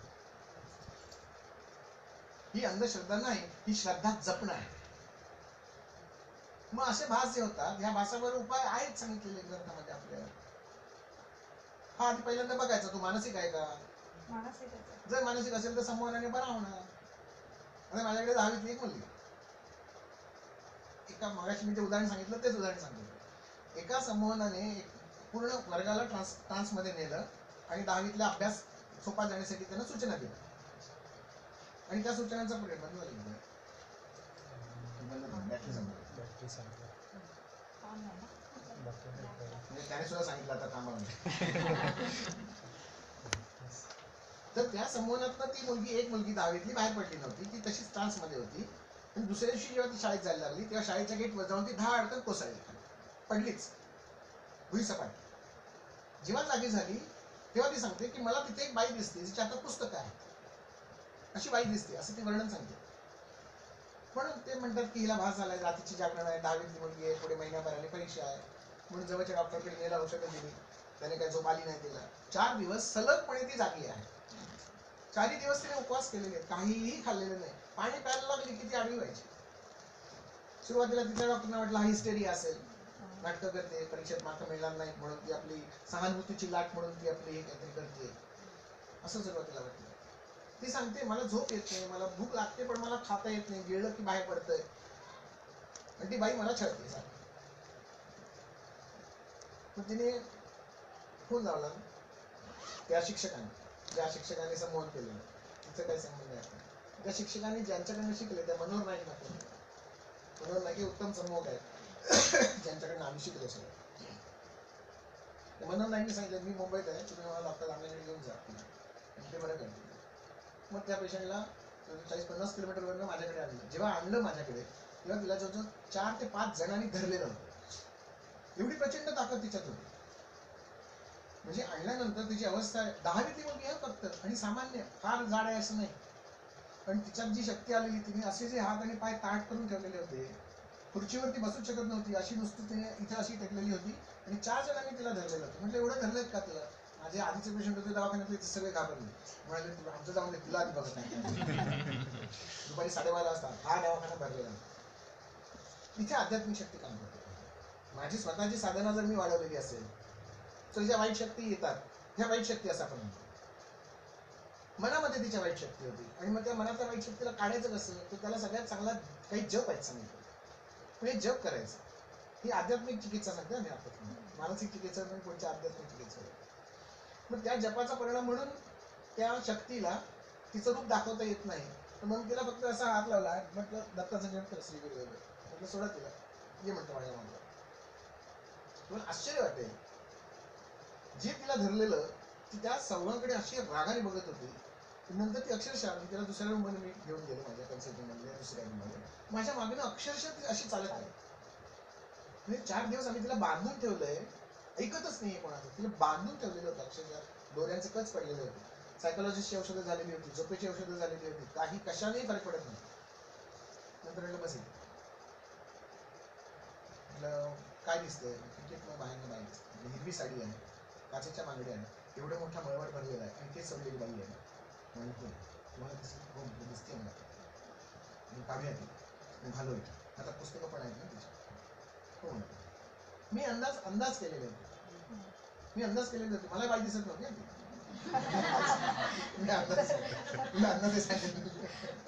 A: ही अंधश्रद्धा नाही, ही श्रद्धा जपणं आहे. मग असे भास जे होतात, ह्या भासावर उपाय आहेत सांगितलेले ग्रंथामध्ये आपल्याला. हा आधी पहिल्यांदा बघायचा तो मानसिक आहे का. जर मानसिक असेल तर संमोहनाने बरा होणार. आता माझ्याकडे 10वीतली एक मुलगी, एका मगाशी मी जे उदाहरण सांगितलं तेच उदाहरण सांगितलं. एका संमोहनाने पूर्ण वर्गाला ट्रान्स मध्ये नेलं आणि 10वीतला अभ्यास सोपा जाण्यासाठी त्यांना सूचना दिल्या आणि त्या सूचनांचा परिणाम झाला. म्हणजे त्याने सुद्धा सांगितलं आता कामाला. तर त्या संमोहनात ती मुलगी, एक मुलगी 10वीतली बाहेर पडली नव्हती, ती तशीच ट्रान्स मध्ये होती. आणि दुसऱ्या दिवशी जेव्हा ती शाळेत जायला लागली तेव्हा शाळेच्या गेटवर जाऊन ती धाडकन कोसळली, पडलीच भुईसपाट. जेव्हा जागी झाली तेव्हा ती सांगते की मला तिथे एक बाई दिसते जिच्या हातात पुस्तक आहे, अशी बाई दिसते, असं ती वर्णन सांगते. म्हणून ते म्हणतात की हिला भास झालाय, रात्रीची जागरण आहे, 10वीतली मुलगी आहे, पुढे महिन्याभराने परीक्षा आहे, म्हणून जवळच्या डॉक्टरकडे नेला, औषधं दिली, त्याने काही झोप आली नाही तिला. 4 दिवस सलगपणे ती जागी आहे. 4 दिवस तिने उपवास केलेले, काहीही खाल्लेलं नाही. पाणी प्यायला लागली की ती आडवी व्हायची. सुरुवातीला तिच्या डॉक्टरना वाटलं हा हिस्टेरिया असेल, नाटकं करते, परीक्षेत मार्क मिळणार नाही म्हणून ती आपली सहानुभूतीची लाट म्हणून ती आपली हे काहीतरी करते, असं सुरुवातीला वाटलं. ती सांगते मला झोप येत नाही, मला भूक लागते पण मला खाता येत नाही, गिळलं की बाहेर पडतंय. आणि ती बाई मला छळते. मग तिने फोन लावला त्या शिक्षकाने, ज्या शिक्षकाने संमोहन केलेलं, तिचं काही संबंध आहे. त्या शिक्षकाने ज्यांच्याकडनं शिकले त्या मनोहर नाईक ना फोन. मनोहर नाईक हे उत्तम संमोहक आहेत ज्यांच्याकडनं आम्ही शिकलो सगळं. मनोहर नाईकने सांगितलं मी मुंबईत आहे, तुम्ही मला डॉक्टर आमल्याकडे घेऊन जा आणि ते बरं करतील. मग त्या पेशंटला 40-50 किलोमीटरवरनं माझ्याकडे आणलं. जेव्हा आणलं माझ्याकडे तेव्हा तिला जवळजवळ 4 ते 5 जणांनी धरलेलं होतं. एवढी प्रचंड ताकद तिच्यात होती. म्हणजे आणल्यानंतर तिची अवस्था आहे, 10वीतली मुलगी आहे फक्त, आणि सामान्य फार जाड आहे असं नाही, पण तिच्यात जी शक्ती आलेली, तिने असे जे हात आणि पाय ताट करून ठेवलेले होते, खुर्चीवरती बसूच शकत नव्हती, अशी नुसती तिने इथे अशी टेकलेली होती आणि 4 जणांनी तिला धरलेलं होतं. म्हटलं एवढं धरलेत का तिला. माझे आधीचे पेशंट होते दवाखान्यातले, ते सगळे घाबरले, म्हणाले तुला आमचं जाऊन दे, तुला आधी बघत नाही. दुपारी 12:30 वाजता हा दवाखाना भरलेला. तिथे आध्यात्मिक शक्ती काम करते. माझी स्वतःची साधना जर मी वाढवलेली असेल तर ज्या वाईट शक्ती येतात, ह्या वाईट शक्ती असं आपण म्हणतो. मनामध्ये तिच्या वाईट शक्ती होती आणि मग त्या मनातल्या वाईट शक्तीला काढायचं कसं, तर त्याला सगळ्यात चांगला काही जप आहेत सांगितलं. म्हणजे जप करायचं. ही आध्यात्मिक चिकित्सा सांगते मी आता. मानसिक चिकित्सा पण पुढच्या आध्यात्मिक चिकित्सा. मग त्या जपाचा परिणाम म्हणून त्या शक्तीला तिचं रूप दाखवता येत नाही, तर मग तिला फक्त असा हात लावला, म्हटलं दत्ताचं जप कर श्री गुरुदेव, म्हटलं सोडा तिला, ये म्हणतो माझ्या मागं. तुम्हाला आश्चर्य वाटेल, जे तिला धरलेलं ती त्या सवंगाकडे अशी रागाने बघत होती. नंतर ती अक्षरशः तिला दुसऱ्या रूम मध्ये मी घेऊन गेलो, माझ्या कन्सल्टिंग मध्ये दुसऱ्या रूम मध्ये, माझ्या मागेनं अक्षरशः ती अशी चालत आहे. म्हणजे 4 दिवस आम्ही तिला बांधून ठेवलंय, ऐकतच नाहीये कोणाचं. तिला बांधून ठेवलेलं होतं, अक्षरशः दोऱ्यांचे कच पडलेले होते, सायकोलॉजिस्टची औषधं झालेली होती, झोपेची औषधं झालेली होती, काही कशानेही फरक पडत नाही. नंतर म्हटलं बस म्हटलं काय दिसतंय, क्रिकेट बाहेर बाहेर दिसते, हिरवी साडी आहे, काचेच्या मांगड्या आहेत, एवढं मोठा मळवट भरलेला आहे आणि ते सोडलेली बाई आहे. म्हणतो तुम्हाला दिसते मला, मी काढूया ती, मी घालू आता पुस्तकं पण आहेत ना तिची. हो म्हणतो मी अंदाज केलेले होते, मी अंदाज केलेले होते, मला बाई दिसत नव्हती. मी अंदाज सांगितलं.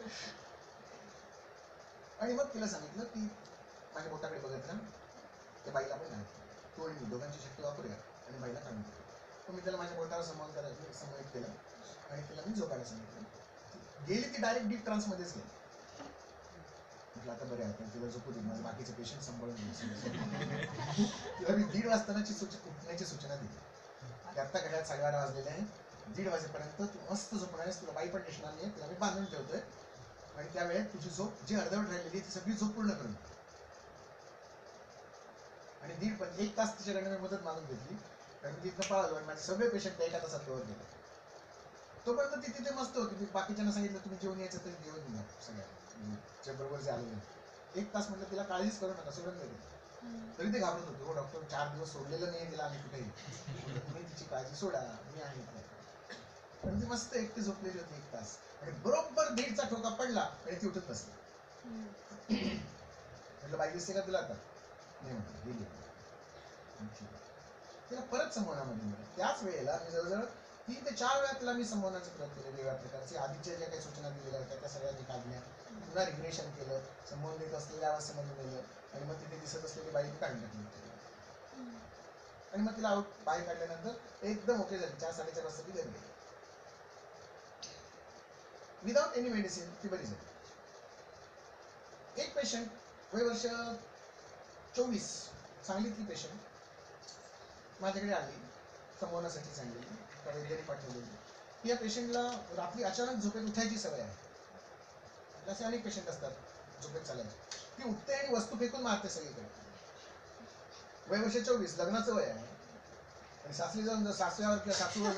A: आणि मग तिला सांगितलं की माझ्या बोटाकडे बघत ना, त्या बाईला पण नाही, तू आणि मी दोघांची शक्ती वापरूया आणि बाईला काढून देऊ. मग मी त्याला माझ्या बोटावर समावित केलं आणि तिला मी झोपायला सांगितलं. गेली ती डायरेक्ट डीप ट्रान्स मध्येच गेली. म्हटलं आता बरे आहे, पण तिला झोपू दे, माझे बाकीचे पेशंट सांभाळून घेऊ. तिला मी 1:30 वाजता उठण्याची सूचना दिली. आता घड्यात 12:30 वाजलेले आहे, 1:30 वाजेपर्यंत तू मस्त झोपणार आहेस, तुला बाई पण दिसणार नाही, तिला मी बांधून ठेवतोय आणि त्या वेळेत तुझी झोप जी अर्धवट राहिलेली ती सगळी झोप पूर्ण करून. आणि 1 तास तिच्याकडे मी मदत मागून घेतली, कारण ती इथं पळालो आणि माझे सगळे पेशंट 1 तासात कव्हर केले. तोपर्यंत ती तिथे मस्त होती. मी बाकीच्यांना सांगितलं तुम्ही जेवण यायचं तरी जेवण घ्या, सगळ्या बरोबर जे आलेले. 1 तास म्हटलं तिला काळजीच करू नका, सोडून देते. तरी ते घाबरत होते, हो डॉक्टर 4 दिवस सोडलेलं नाही तिला आम्ही कुठेही, तुम्ही तिची काळजी सोडा, मी आहे. आणि ती मस्त एकटी झोपलेली होती 1 तास आणि बरोबर 1:30चा ठोका पडला आणि ती उठत बसली. म्हटलं बाई दिसते का तुला आता? नाही म्हटलं गेली. तिला परत संमोहनामध्ये नेलं. त्याच वेळेला मी जवळजवळ 3 ते 4 वेळा तिला मी संमोहनाचा प्रयत्न केले. वेगवेगळ्या प्रकारचे आधीच्या ज्या काही सूचना दिलेल्या होत्या त्या सगळ्या मी काढल्या. पुन्हा रिग्रेशन केलं, संमोहन देत असलेल्या अवस्थेमध्ये नेलं आणि मग तिथे दिसत असलेली बाई काढून टाकली. आणि मग तिला आऊट बाहेर काढल्यानंतर एकदम ओके झाली. 4-4:30 वाजता ती घरी गेली. विदाउट एनी मेडिसिन ती बरी झाली. एक पेशंट वय वर्ष 24 सांगलीतली पेशंट माझ्याकडे आली संमोहनासाठी सांगितली. त्या वैद्याने पाठवलेली. या पेशंटला रात्री अचानक झोपेत उठायची सवय आहे. असे अनेक पेशंट असतात झोपेत चालायचे. ती उठते आणि वस्तू फेकून मारते सगळीकडे. वय वर्ष 24 लग्नाचं वय आहे आणि सासरी जाऊन सासऱ्यावर किंवा सासूवर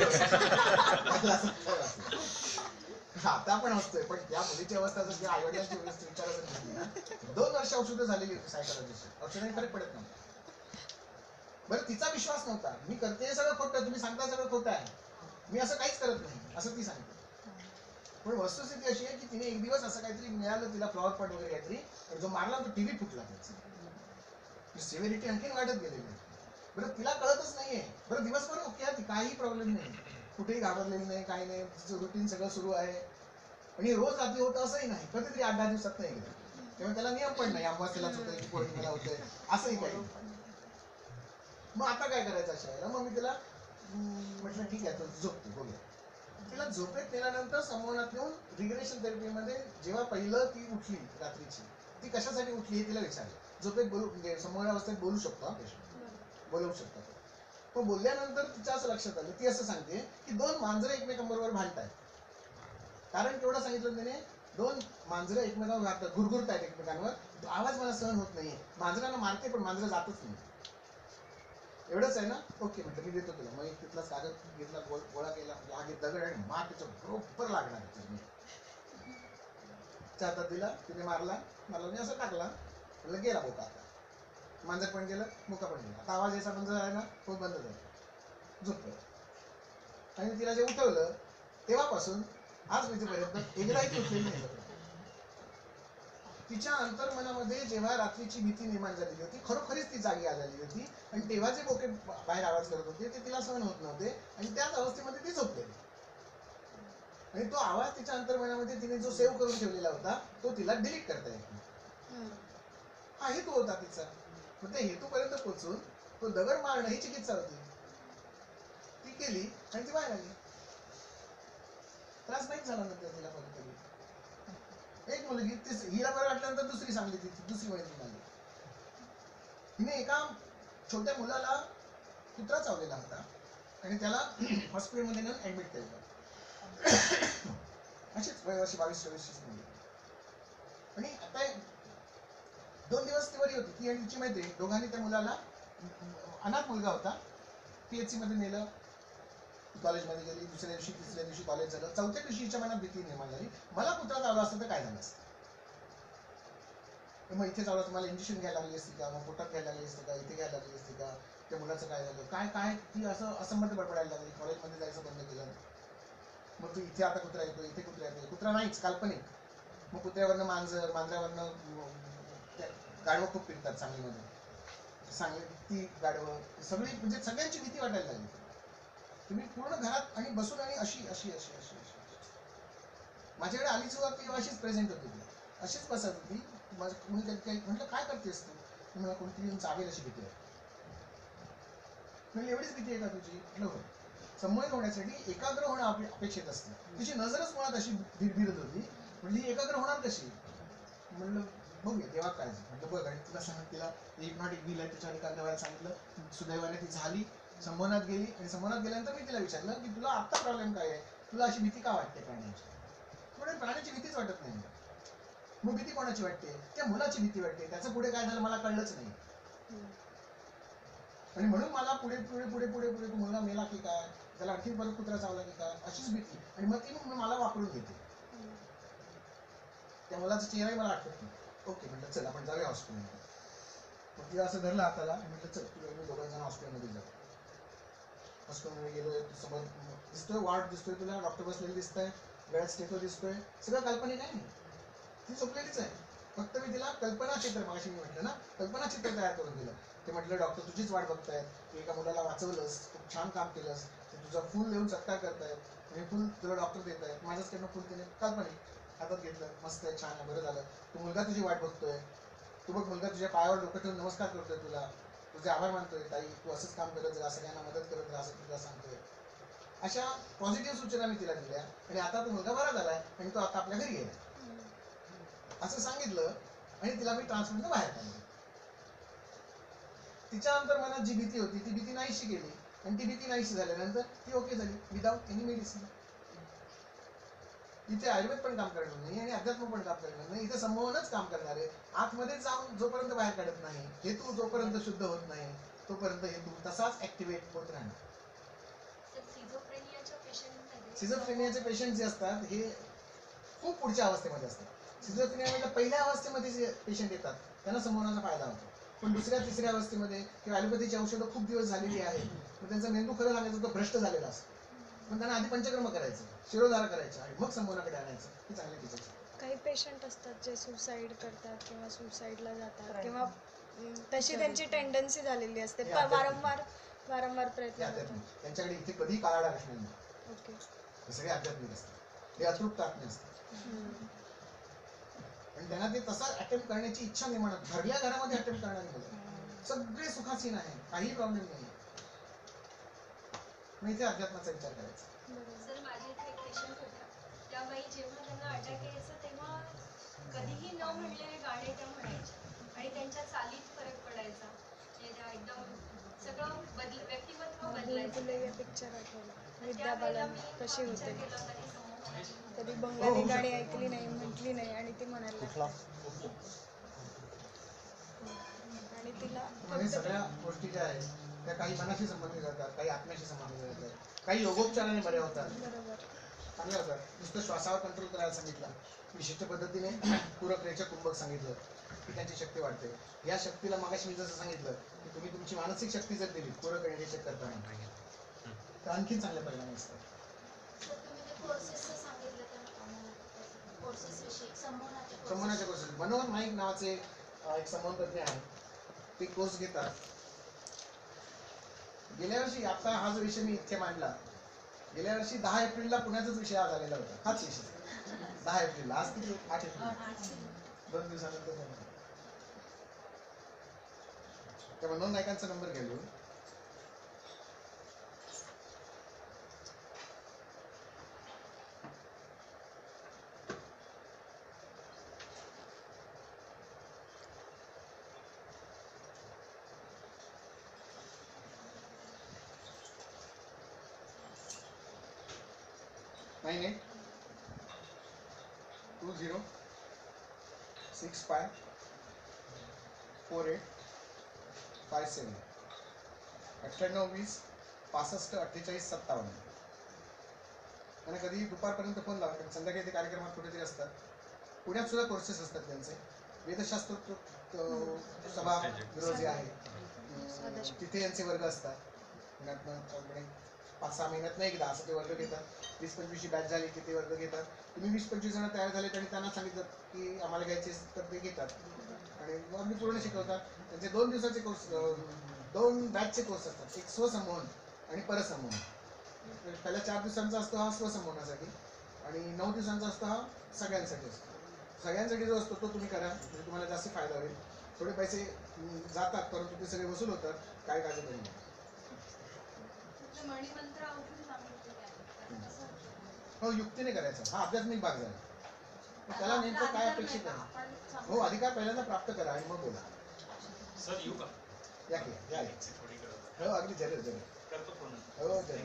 A: आता पण असतोय. पण त्या मुलीची अवस्था जर आई वडिलांची व्यवस्था विचारायचं घेतली ना 2 वर्ष औषधं झालेली होती सायकोलॉजीची. औषधाने फरक पडत नव्हता. बरं तिचा विश्वास नव्हता. मी करते हे सगळं खोटं, तुम्ही सांगता सगळं खोटं आहे, मी असं काहीच करत नाही असं ती सांगते. पण वस्तुस्थिती अशी आहे की तिने एक दिवस असं काहीतरी मिळालं तिला फ्लॉवर पॉट वगैरे काहीतरी, आणि जो मारला तो टीव्ही फुटला त्याचा. सिव्हिरिटी आणखीन वाढत गेलेली. बरं तिला कळतच नाहीये. बरं दिवसभर ओके ती काही प्रॉब्लेम नाही, कुठेही घाबरलेली नाही, काही नाही, तिचं रुटीन सगळं सुरू आहे. आणि रोज रात्री होतं असंही नाही, कधीतरी 8-10 दिवसात नाही गेलं. तेव्हा त्याला नियम पण नाही, अमावास्येलाच होतंय की पौर्णिमेला होतंय असंही काही. मग आता काय करायचं अशा वेळेला? मग मी तिला म्हटलं ठीक आहे तर झोपते बघूया. तिला झोपेत नेल्यानंतर संमोहनात नेऊन रिग्रेशन थेरपीमध्ये जेव्हा पहिलं ती उठली रात्रीची, ती कशासाठी उठली हे तिला विचारलं. झोपेत बोलू म्हणजे संमोहन अवस्थेत बोलू शकतो हा पेशंट, बोलवू शकतो. पण बोलल्यानंतर तिच्या असं लक्षात आलं, ती असं सांगते की 2 मांजरं एकमेकांबरोबर भांडतायत. कारण केवढं सांगितलं त्याने, 2 मांजरं एकमेकांवर भांडतात, घुरघुरतायत एकमेकांवर. आवाज मला सहन होत नाहीये. मांजरांना मारते पण मांजरं जातच नाही. एवढंच आहे ना? ओके म्हटलं मी देतो तुला. मग तिथला कागद घेतला, गोळा केला, आगे दगड आणि मार त्याच्या बरोबर लागणार. त्या हातात दिला, तिने मारला, मी असं टाकला, म्हटलं गेला बोका. आता मांजर पण गेलं, मुका पण गेला. आता आवाज यायचा बंद झाला ना, तो बंद झाला. झोपलं. आणि तिला जे उठवलं तेव्हापासून आज पर्यंत एकदाही उठलेली नाही. तिच्या अंतर्मनामध्ये जेव्हा रात्रीची भीती निर्माण झालेली होती, खरोखरीच ती जागी आलेली होती आणि तेव्हा जे बोके बाहेर आवाज करत होते ते तिला सहन होत नव्हते आणि त्याच अवस्थेमध्ये ती झोपलेली. आणि तो आवाज तिच्या अंतर्मनामध्ये तिने जो सेव्ह करून ठेवलेला होता तो तिला डिलीट करता येत नाही. हा हेतू होता तिचा. मग त्या हेतूपर्यंत पोहोचून तो दगड मारणं ही चिकित्सा होती. ती केली आणि ती बाहेर आली. त्रास नाही झाला नंतर तिला कधी. एक मुलगी हिला बरं वाटल्यानंतर दुसरी सांगली, दुसरी मैत्रीण आली. तिने एका छोट्या मुलाला कुत्रा चावलेला होता आणि त्याला हॉस्पिटलमध्ये नेऊन ऍडमिट केलं. अशीच वय वर्ष 22-24 मुली. आणि आता 2 दिवस ती बरी होती. ती आणि तिची मैत्रीण दोघांनी त्या मुलाला, अनाथ मुलगा होता, PHC मध्ये नेलं. कॉलेजमध्ये गेली. दुसऱ्या दिवशी तिसऱ्या दिवशी कॉलेज झालं. 4थ्या दिवशी हिच्या मनात भीती निर्माण झाली, मला कुत्रा चावला असतं तर काय झालं असतं. मग इथे चावलं तर मला इंजेक्शन घ्यायला लागली असती का, मग पोटात घ्यायला लागली असती का, इथे घ्यायला लागली असती का, त्या मुलाचं काय झालं, काय काय ती असं असंमत बडबडायला लागली. कॉलेजमध्ये जायचं बंद केलं. मग तू इथे आता कुत्रा येतो, इथे कुत्रा येतो. कुत्रा नाहीच, काल्पनिक. मग कुत्र्यावरनं मांजर, मांजरावरनं गाढवं खूप पिकतात सांगलीमध्ये. सांगली ती गाढवं सगळी म्हणजे सगळ्यांची भीती वाटायला लागली. तुम्ही पूर्ण घरात आणि बसून आणि अशी अशी अशी अशी अशी माझ्याकडे आली सुद्धा ती अशीच प्रेझेंट होती. अशीच बसत होती. काही म्हटलं काय करतेस तू? मला कोणतरी येऊन चावेल अशी भीती आहे. म्हणजे एवढीच भीती आहे का तुझी? नको. संमोहित होण्यासाठी एकाग्र होणं अपेक्षित असतं. तिची नजरच मुळात अशी भिरभिरत होती. म्हणजे एकाग्र होणार कशी? म्हणलं बघूया तेव्हा काय म्हटलं बघ. आणि तुला सांगत तिला एक नॉट दिलाय त्याच्यावर एकाग्र व्हायला सांगितलं. सुदैवाने ती झाली, संमोहनात गेली. आणि संमोहनात गेल्यानंतर मी तिला विचारलं की तुला आत्ता प्रॉब्लेम काय आहे, तुला अशी भीती का वाटते प्राण्याची? थोडी प्राण्याची भीतीच वाटत नाही. मग भीती कोणाची वाटते? त्या मुलाची भीती वाटते. त्याचं पुढे काय झालं मला कळलंच नाही. आणि म्हणून मला पुढे पुढे पुढे पुढे पुढे तो मुलगा मेला की काय, त्याला आणखी परत कुत्रा चावला की काय, अशीच भीती. आणि मग ती मला वापरून घेते. त्या मुलाचा चेहराही मला आठवत नाही. ओके म्हटलं चल आपण जाऊया हॉस्पिटलमध्ये. मग तिला असं धरलं हाताला आणि म्हटलं चल तू दोघं जण हॉस्पिटलमध्ये जाऊ. हसकून गेलोय, समोर दिसतोय वाट दिसतोय तुला, डॉक्टर बसलेले दिसतंय, गळ्यात स्टेथो दिसतोय, सगळं काल्पनिक आहे. ती झोपलेलीच आहे. फक्त मी तिला कल्पनाचित्र, मगाशी मी म्हटलं ना, कल्पनाचित्र तयार करून दिलं. ते म्हटलं डॉक्टर तुझीच वाट बघतायत, तू एका मुलाला वाचवलंस, खूप छान काम केलंस, ते तुझं फुल देऊन सत्कार करतायत आणि फुल तुला डॉक्टर देत आहेत, माझ्याचकडनं फुल तिने काल्पनिक हातात घेतलं, मस्त आहे, छान आहे, बरं झालं. तू मुलगा तुझी वाट बघतोय, तू बघ मुलगा तुझ्या पायावर डोकं ठेवून नमस्कार करतोय तुला, तुझे आभार मानतोय, ताई तू असंच काम करत राहा, सगळ्यांना मदत करत राहा असं तुला सांगतोय. अशा पॉझिटिव्ह सूचना मी तिला दिल्या आणि आता तो मुलगा बरा झालाय आणि तो आता आपल्या घरी गेला असं सांगितलं आणि तिला मी ट्रान्सपोर्टनं बाहेर काढलं. तिच्यानंतर मनात जी भीती होती ती भीती नाहीशी गेली आणि ती भीती नाहीशी झाल्यानंतर ती ओके झाली विदाउट एनी मेडिसिन. इथे आयुर्वेद पण काम करणार नाही आणि अध्यात्म पण काम करणार नाही, इथे संमोहनच काम करणार आहे. आतमध्ये जाऊन जोपर्यंत बाहेर काढत नाही, हेतू जोपर्यंत शुद्ध होत नाही तोपर्यंत हेतू तसाच ऍक्टिव्हेट होत राहणार. सिझोफ्रेनियाचे पेशंट जे असतात हे खूप पुढच्या अवस्थेमध्ये असतात. सिझोफ्रेनियामध्ये पहिल्या अवस्थेमध्ये जे पेशंट येतात त्यांना संमोहनाचा फायदा होतो, पण दुसऱ्या तिसऱ्या अवस्थेमध्ये किंवा ॲलोपॅथीची औषधं खूप दिवस झालेली आहेत, मग त्यांचा मेंदू खरं सांगायचं तो भ्रष्ट झालेला असतो. पण त्यांना आधी पंचकर्म करायचं, शिरोधारा करायचं आणि मग संमोहनाकडे आणायचं, ही चांगली टीचर.
D: काही पेशंट असतात जे सुसाईड करतात किंवा सुसाईडला जातात किंवा तशी त्यांची टेंडन्सी झालेली असते, वारंवार प्रयत्न करतात.
A: त्यांच्याकडे इथे कधी काळाडा असणार नाही.
D: ओके,
A: हे सगळे आध्यात्मिक असतात, हे अतृप्त आत्मे असतात आणि त्यांना ते तसा अटेम्प्ट करण्याची इच्छा निर्माण होते. भरल्या घरामध्ये अटेम्प्ट करणारी मुलं सगळे सुखासीन आहे, काही प्रॉब्लेम नाही. मग इथे अध्यात्माचा विचार करायचा.
E: सर माझ्या इथे एक पेशंट होता, त्या बाई जेव्हा त्यांना अटॅक यायचा तेव्हा कधीही न म्हणलेले गाणे त्या म्हणायच्या आणि त्यांच्या चालीत फरक पडायचा, त्या एकदम सगळं व्यक्तिमत्व बदलायचं.
D: पिक्चर आठवला, विद्या बालन कशी होते, कधी
A: हो,
D: बंगाली गाणी ऐकली नाही, म्हटली नाही आणि ती म्हणायला आणि तिला
A: म्हणजे सगळ्या गोष्टी ज्या आहेत त्या काही मनाशी संबंधित जातात, काही आत्म्याशी संबंधित जातात, काही योगोपचाराने बऱ्या होतात.
D: बरोबर
A: चांगलं होतं. नुसतं श्वासावर कंट्रोल करायला सांगितलं, विशिष्ट पद्धतीने पूरक रेचक कुंभक सांगितलं की त्यांची शक्ती वाढते. या शक्तीला मागाशी मी जसं सांगितलं की तुम्ही तुमची मानसिक शक्ती जर दिली पूरक आणि रेचक करताना तर आणखीन चांगल्या परिणाम असतात. संमोहनाचे कोर्सेस, मनोहर नाईक नावाचे एक संमोहन तज्ञ आहे, ते कोर्स घेतात. गेल्या वर्षी आता हा जो विषय मी इथे मांडला, गेल्या वर्षी 10 एप्रिलला पुण्याचाच विषय आज आलेला होता, हाच विषय 10 एप्रिलला. आज किती 8 एप्रिल, 2 दिवसानंतर. त्या मनोहर नाईकांचा नंबर घेऊन नाही 20654857 9820 654857. त्यांना कधी दुपारपर्यंत फोन लावा, कारण संध्याकाळी ते कार्यक्रमात कुठेतरी असतात. पुण्यात सुद्धा कोर्सेस असतात त्यांचे. वेदशास्त्र सभागृह जे आहे तिथे यांचे वर्ग असतात. पुण्यात 5-6 महिन्यात एकदा असं ते वर्ग घेतात. 20-25 बॅच झाली की ते वर्ग घेतात. तुम्ही 20-25 जण तयार झाले आणि त्यांना सांगितलं की आम्हाला घ्यायचे तर ते घेतात आणि मग पूर्ण शिकवतात. त्यांचे 2 दिवसाचे कोर्स, 2 बॅचचे कोर्स असतात, एक स्वसंमोहन आणि परसंमोहन. पहिल्या 4 दिवसांचा असतो हा स्वसंमोहनासाठी आणि 9 दिवसांचा असतो हा सगळ्यांसाठी असतो. सगळ्यांसाठी जो असतो तो तुम्ही करा, म्हणजे तुम्हाला जास्त फायदा होईल. थोडे पैसे जातात परंतु ते सगळे वसूल होतात, काय काळजी करू नये. हो, युक्तीने करायचं, हा आध्यात्मिक भाग झाला. त्याला नेमकं काय अपेक्षित आहे, हो अधिकार पहिल्यांदा प्राप्त करा आणि मग बोला.
B: सर येऊ का?
A: या की या. हो अगदी जरूर
B: करतो फोन.
A: हो जरूर.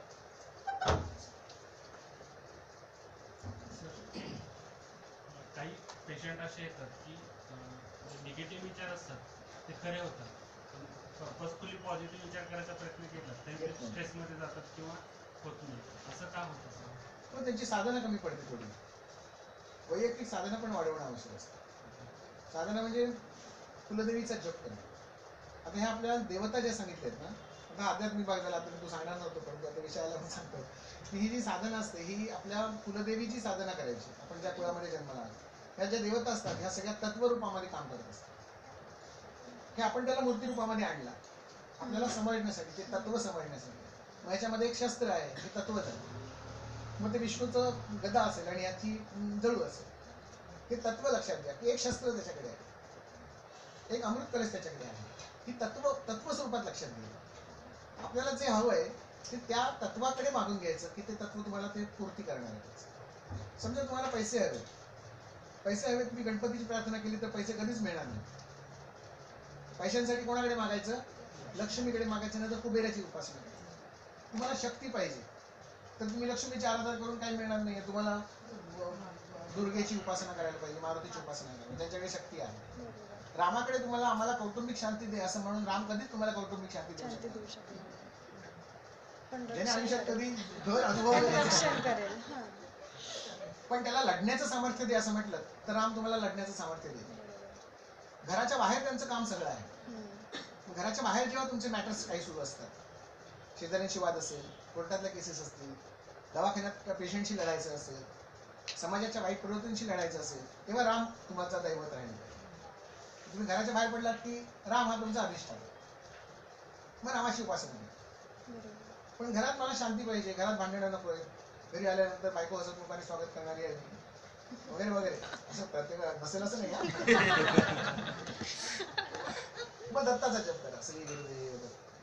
F: काही पेशंट असे येतात की निगेटिव्ह विचार असतात ते खरे होतात, पण पर्पजफुली पॉझिटिव्ह विचार करायचा प्रयत्न केला ते स्ट्रेसमध्ये जातात किंवा होत नाही, असं का होतं?
A: पण त्यांची साधना कमी पडते थोडी. वैयक्तिक साधना पण वाढवणं आवश्यक असतं. साधना म्हणजे कुलदेवीचा जप करणं. आता ह्या आपल्या देवता ज्या सांगितल्यात ना, आता आध्यात्मिक भाग झाला, आता मी तो सांगणार नव्हतो पण त्या विषयाला पण सांगतो की ही जी साधना असते ही आपल्या कुलदेवीची साधना करायची. आपण ज्या कुळामध्ये जन्माला आलो ह्या ज्या देवता असतात ह्या सगळ्या तत्वरूपामध्ये काम करत असतात. हे आपण त्याला मूर्ती रूपामध्ये आणला आपल्याला समजण्यासाठी, ते तत्व समजण्यासाठी. मग याच्यामध्ये एक शस्त्र आहे, हे तत्वच आहे. मग ते विष्णूचं गदा असेल आणि याची जळू असेल. हे तत्व लक्षात घ्या की एक शस्त्र त्याच्याकडे आहे, एक अमृत कलश त्याच्याकडे आहे. ही तत्व स्वरूपात लक्षात घ्या. आपल्याला जे हवंय ते त्या तत्वाकडे मागून घ्यायचं की ते तत्व तुम्हाला ते पूर्ती करणार आहे. समजा तुम्हाला पैसे हवे, तुम्ही गणपतीची प्रार्थना केली तर पैसे कधीच मिळणार नाही. पैशांसाठी कोणाकडे मागायचं? लक्ष्मीकडे मागायचं, नाही तर कुबेराची उपासना करायची. तुम्हाला शक्ती पाहिजे तर तुम्ही लक्ष्मीची आराधना करून काही मिळणार नाहीये. तुम्हाला दुर्गेची उपासना करायला पाहिजे, मारुतीची उपासना करायला, त्यांच्याकडे शक्ती आहे. रामाकडे तुम्हाला आम्हाला कौटुंबिक शांती दे असं म्हणून राम कधीच तुम्हाला कौटुंबिक शांती देऊ शकतो. ज्याने आयुष्यात कधी घर अनुभव
D: करेल.
A: पण त्याला लढण्याचं सामर्थ्य दे असं म्हटलं तर राम तुम्हाला लढण्याचं सामर्थ्य दे. घराच्या बाहेर त्यांचं काम सगळं आहे. घराच्या बाहेर जेव्हा तुमचे मॅटर्स काही सुरू असतात, शेजाऱ्यांशी वाद असेल, कोर्टातल्या केसेस असतील, दवाखान्यात पेशंटशी लढायचं असेल, समाजाच्या वाईट प्रवृत्तींशी लढायचं असेल, तेव्हा राम तुम्हाला दैवत राहील. तुम्ही घराच्या बाहेर पडलात की राम हा तुमचा अधिष्ठान, मग रामाची उपासना करा. पण घरात मला शांती पाहिजे, घरात भांडणं नको आहे, घरी आल्यानंतर बायको हसतमुखाने स्वागत करणारी आहे वगैरे वगैरे, असं प्रत्येक नसेल असं नाही. मग दत्ताचा जप करा, श्री गुरुदेव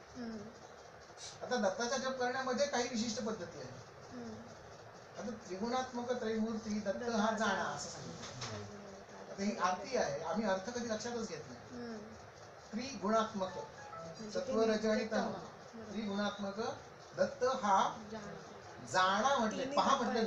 A: दत्त. आता दत्ताचा जप करण्यामध्ये काही विशिष्ट पद्धती आहे. आता त्रिगुणात्मक त्रैमूर्ती दत्त हा जाणा असं सांगितलं. आता ही आरती आहे, आम्ही अर्थ कधी लक्षातच घेत नाही. त्रिगुणात्मक सत्व रज आणि तम, त्रिगुणात्मक दत्त हा जाणा म्हटले, पहा म्हटलं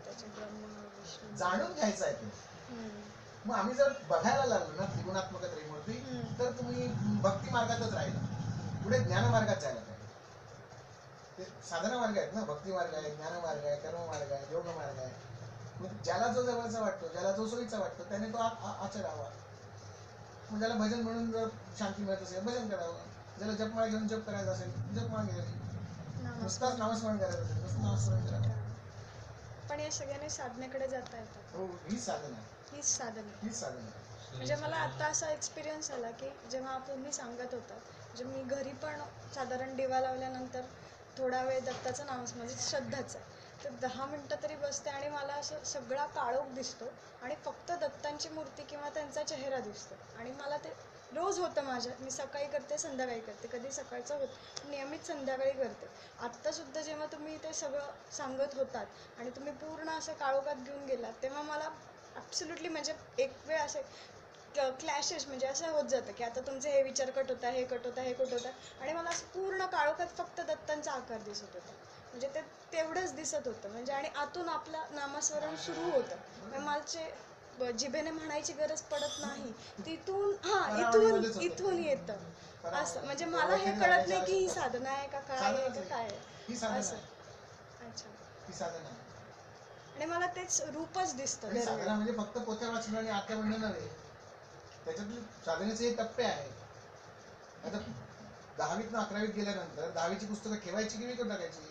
A: नाही, जाणून घ्यायचा आहे ते. मग आम्ही जर बघायला लागलो ना त्रिगुणात्मक त्रैमूर्ती, तर तुम्ही भक्ती मार्गातच राहिला, पुढे ज्ञान मार्गात जायला पाहिजे. ते साधना मार्ग आहेत ना, भक्ती मार्ग आहे, ज्ञान मार्ग आहे, कर्म मार्ग आहे, योग मार्ग आहे. मग ज्याला जो जवळचा वाटतो, ज्याला जो सोयीचा वाटतो त्याने तो आचरावा. मग ज्याला भजन म्हणून जर शांती मिळत असेल भजन करावं, ज्याला जपमाळ घेऊन जप करायचा असेल जपमाळ घ्यावी, नुसताच नामस्मरण करायचं असेल नुसतं नामस्मरण करावं.
D: पण या सगळ्यांनी साधनेकडे जाता येतात.
A: हो, हीच साधना,
D: हीच साधना.
A: हीच साधना.
D: म्हणजे मला आता असा एक्सपिरियन्स आला की जेव्हा तुम्ही सांगत होता, म्हणजे मी घरी पण साधारण दिवा लावल्यानंतर थोडा वेळ दत्ताचं नामच म्हणजे श्रद्धाच आहे, तर 10 मिनटं तरी बसते आणि मला असं सगळा काळोख दिसतो आणि फक्त दत्तांची मूर्ती किंवा त्यांचा चेहरा दिसतो. आणि मला ते रोज होतं माझ्या, मी सकाळी करते संध्याकाळी करते, कधी सकाळचं होत नियमित संध्याकाळी करते. आत्तासुद्धा जेव्हा तुम्ही ते सगळं सांगत होतात आणि तुम्ही पूर्ण असं काळोखात घेऊन गेलात, तेव्हा मला ॲब्सोल्युटली म्हणजे एक वेळ असे क्लॅशेस म्हणजे असं होत जातं की आता तुमचे हे विचार कट होता, हे कट होता, हे कट होता, आणि मला असं पूर्ण काळोखात फक्त दत्तांचा आकार दिसत होता. म्हणजे ते तेवढंच दिसत होतं म्हणजे, आणि आतून आपलं नामस्मरण सुरू होतं. म्हणजे मला जिभेने म्हणायची गरज पडत नाही, तिथून इथून येतं असं. म्हणजे मला हे कळत नाही की ही साधना आहे का काय आहे का काय आहे असं. अच्छा,
A: ही साधना.
D: आणि मला तेच रूपच दिसतं.
A: साधना म्हणजे फक्त पोथ्या वाचणं आणि आत्या म्हणणं नव्हे, त्याच्यातले साधनेचे हे टप्पे आहेत. आता 10वीत 11वीत गेल्यानंतर 10वीची पुस्तकं ठेवायची की विकून टाकायची?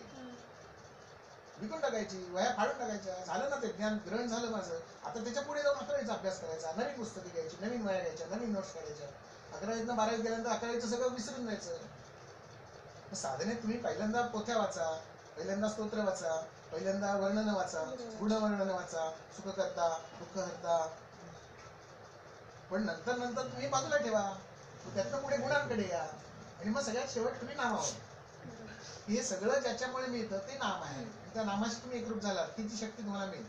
A: विकून टाकायची, वह्या फाडून टाकायच्या. झालं ना ते ज्ञान ग्रहण झालं माझं. आता त्याच्या पुढे जाऊन 11वीचा अभ्यास करायचा, नवीन पुस्तकं घ्यायची, नवीन वह्या घ्यायच्या, नवीन नोट्स काढायच्या. 11वीतनं 12वीत गेल्यानंतर 11वीचं सगळं विसरून जायचं. साधनेत तुम्ही पहिल्यांदा पोथ्या वाचा, पहिल्यांदा स्तोत्र वाचा, पहिल्यांदा वर्णन वाचा, गुणवर्णन वाचा, सुखकर्ता दुःखहर्ता, पण नंतर नंतर तुम्ही बाजूला ठेवा, त्यातनं पुढे गुणांकडे या, आणि मग सगळ्यात शेवट तुम्ही नामावर. हे सगळं ज्याच्यामुळे मिळतं ते नाम आहे. त्या नामाशी तुम्ही एकरूप झालात की ती शक्ती तुम्हाला मिळेल.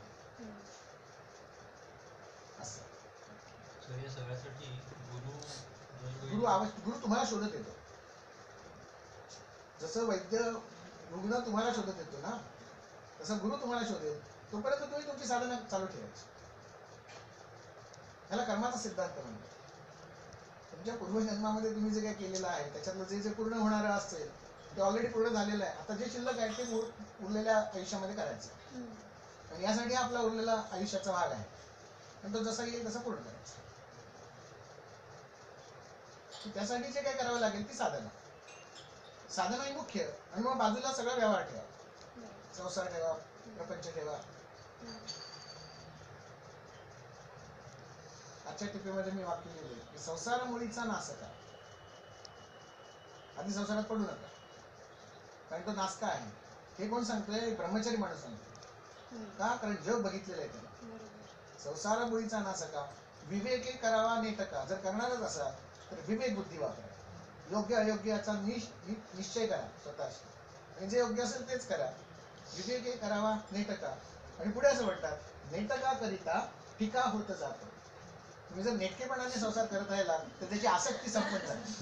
G: या सगळ्यासाठी
A: गुरु तुम्हाला शोधत येतो. जसं वैद्य रुग्ण तुम्हाला शोधत येतो ना, तसं गुरु तुम्हाला शोधेल. तोपर्यंत तुम्ही तुमची साधना चालू ठेवायची. ह्याला कर्माचा सिद्धांत म्हणतात. तुमच्या पूर्वजन्मामध्ये तुम्ही जे काही केलेलं आहे त्याच्यातलं जे जे पूर्ण होणारं असेल ते ऑलरेडी पूर्ण झालेलं आहे. आता जे शिल्लक आहे ते उरलेल्या आयुष्यामध्ये करायचं. आणि यासाठी आपला उरलेला आयुष्याचा भाग आहे, पण तो जसा येईल तसा पूर्ण करायचा. त्यासाठी जे काय करावं लागेल ती साधना. साधन मुख्य, आणि मग बाजूला सगळा व्यवहार ठेवा,
D: बरोबर.
A: संसार ठेवा, प्रपंच ठेवा. आजच्या टिपीमध्ये मी वाक्य लिहिले की संसार मुळीचा नासका. आधी संसारात पडू नका, कारण तो नासका आहे. हे कोण सांगतोय? ब्रह्मचारी माणूस सांगतोय. का? कारण जग बघितलेलं आहे त्याला.
D: बरोबर.
A: संसार मुळीचा नासका, विवेके करावा नेटका. जर करणारच असाल तर विवेक बुद्धी वापरा. योग्य अयोग्याचा निश्चय करा स्वतःशी, आणि जे योग्य असेल तेच करा. विवेके करावा नेटका. आणि पुढे असं म्हणतात, नेटका करिता फिका होत जातो. तुम्ही जर नेटकेपणाने संसार करत राहिला तर त्याची आसक्ती संपत जाते.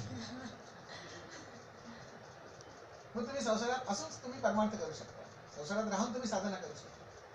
A: मग तुम्ही संसारात असूनच तुम्ही परमार्थ करू शकता, संसारात राहून तुम्ही साधना करू शकता.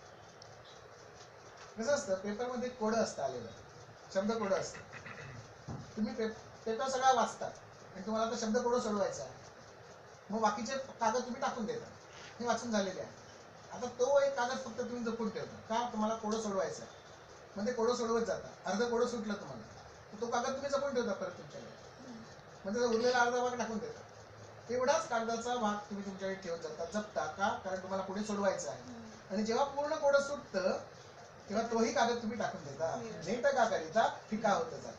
A: कसं असतं, पेपरमध्ये कोडं असतं आलेलं, शब्द कोडं असतं. तुम्ही पेपर सगळा वाचता आणि तुम्हाला तो शब्द कोडं सोडवायचा आहे. मग बाकीचे कागद तुम्ही टाकून देता, हे वाचून झालेले आहे. आता तो एक कागद फक्त तुम्ही जपून ठेवता. का? तुम्हाला कोडं सोडवायचं आहे. मग ते कोडं सोडवत जाता. अर्ध कोडं सुटलं तुम्हाला, तो कागद तुम्ही जपून ठेवता परत तुमच्याकडे. मग त्याचा उरलेला अर्धा भाग टाकून देता. एवढाच कागदाचा भाग तुम्ही तुमच्याकडे ठेवत जाता, जपता. का? कारण तुम्हाला पुढे सोडवायचं आहे. आणि जेव्हा पूर्ण कोडं सुटतं तेव्हा तोही कागद तुम्ही टाकून देता. नेटका करिता फिका होत जाता.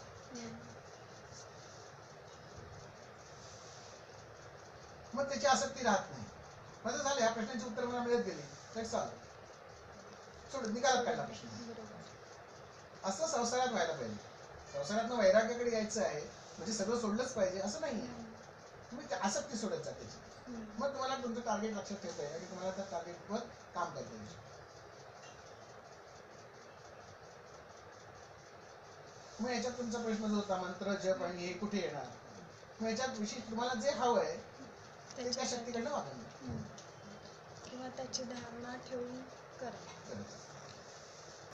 A: मग त्याची आसक्ती राहत नाही. माझं झालं, ह्या प्रश्नांची उत्तर मला मिळत गेली, तर चालेल, सोड, निकालात काढला प्रश्न. असं संसारात व्हायला पाहिजे. संसारातनं वैराग्याकडे यायचं आहे म्हणजे सगळं सोडलंच पाहिजे असं नाहीये. तुम्ही आसक्ती सोडत जा त्याची. मग तुम्हाला तुमचं टार्गेट लक्षात ठेवता येईल आणि तुम्हाला त्या टार्गेटवर काम करता येईल. मग याच्यात तुमचा प्रश्न जो होता मंत्र जप आणि हे कुठे येणार, मग याच्यात विषय तुम्हाला जे हवं आहे ते त्या शक्तीकडनं वापरणार.
D: किंवा त्याची धारणा ठेवून करा.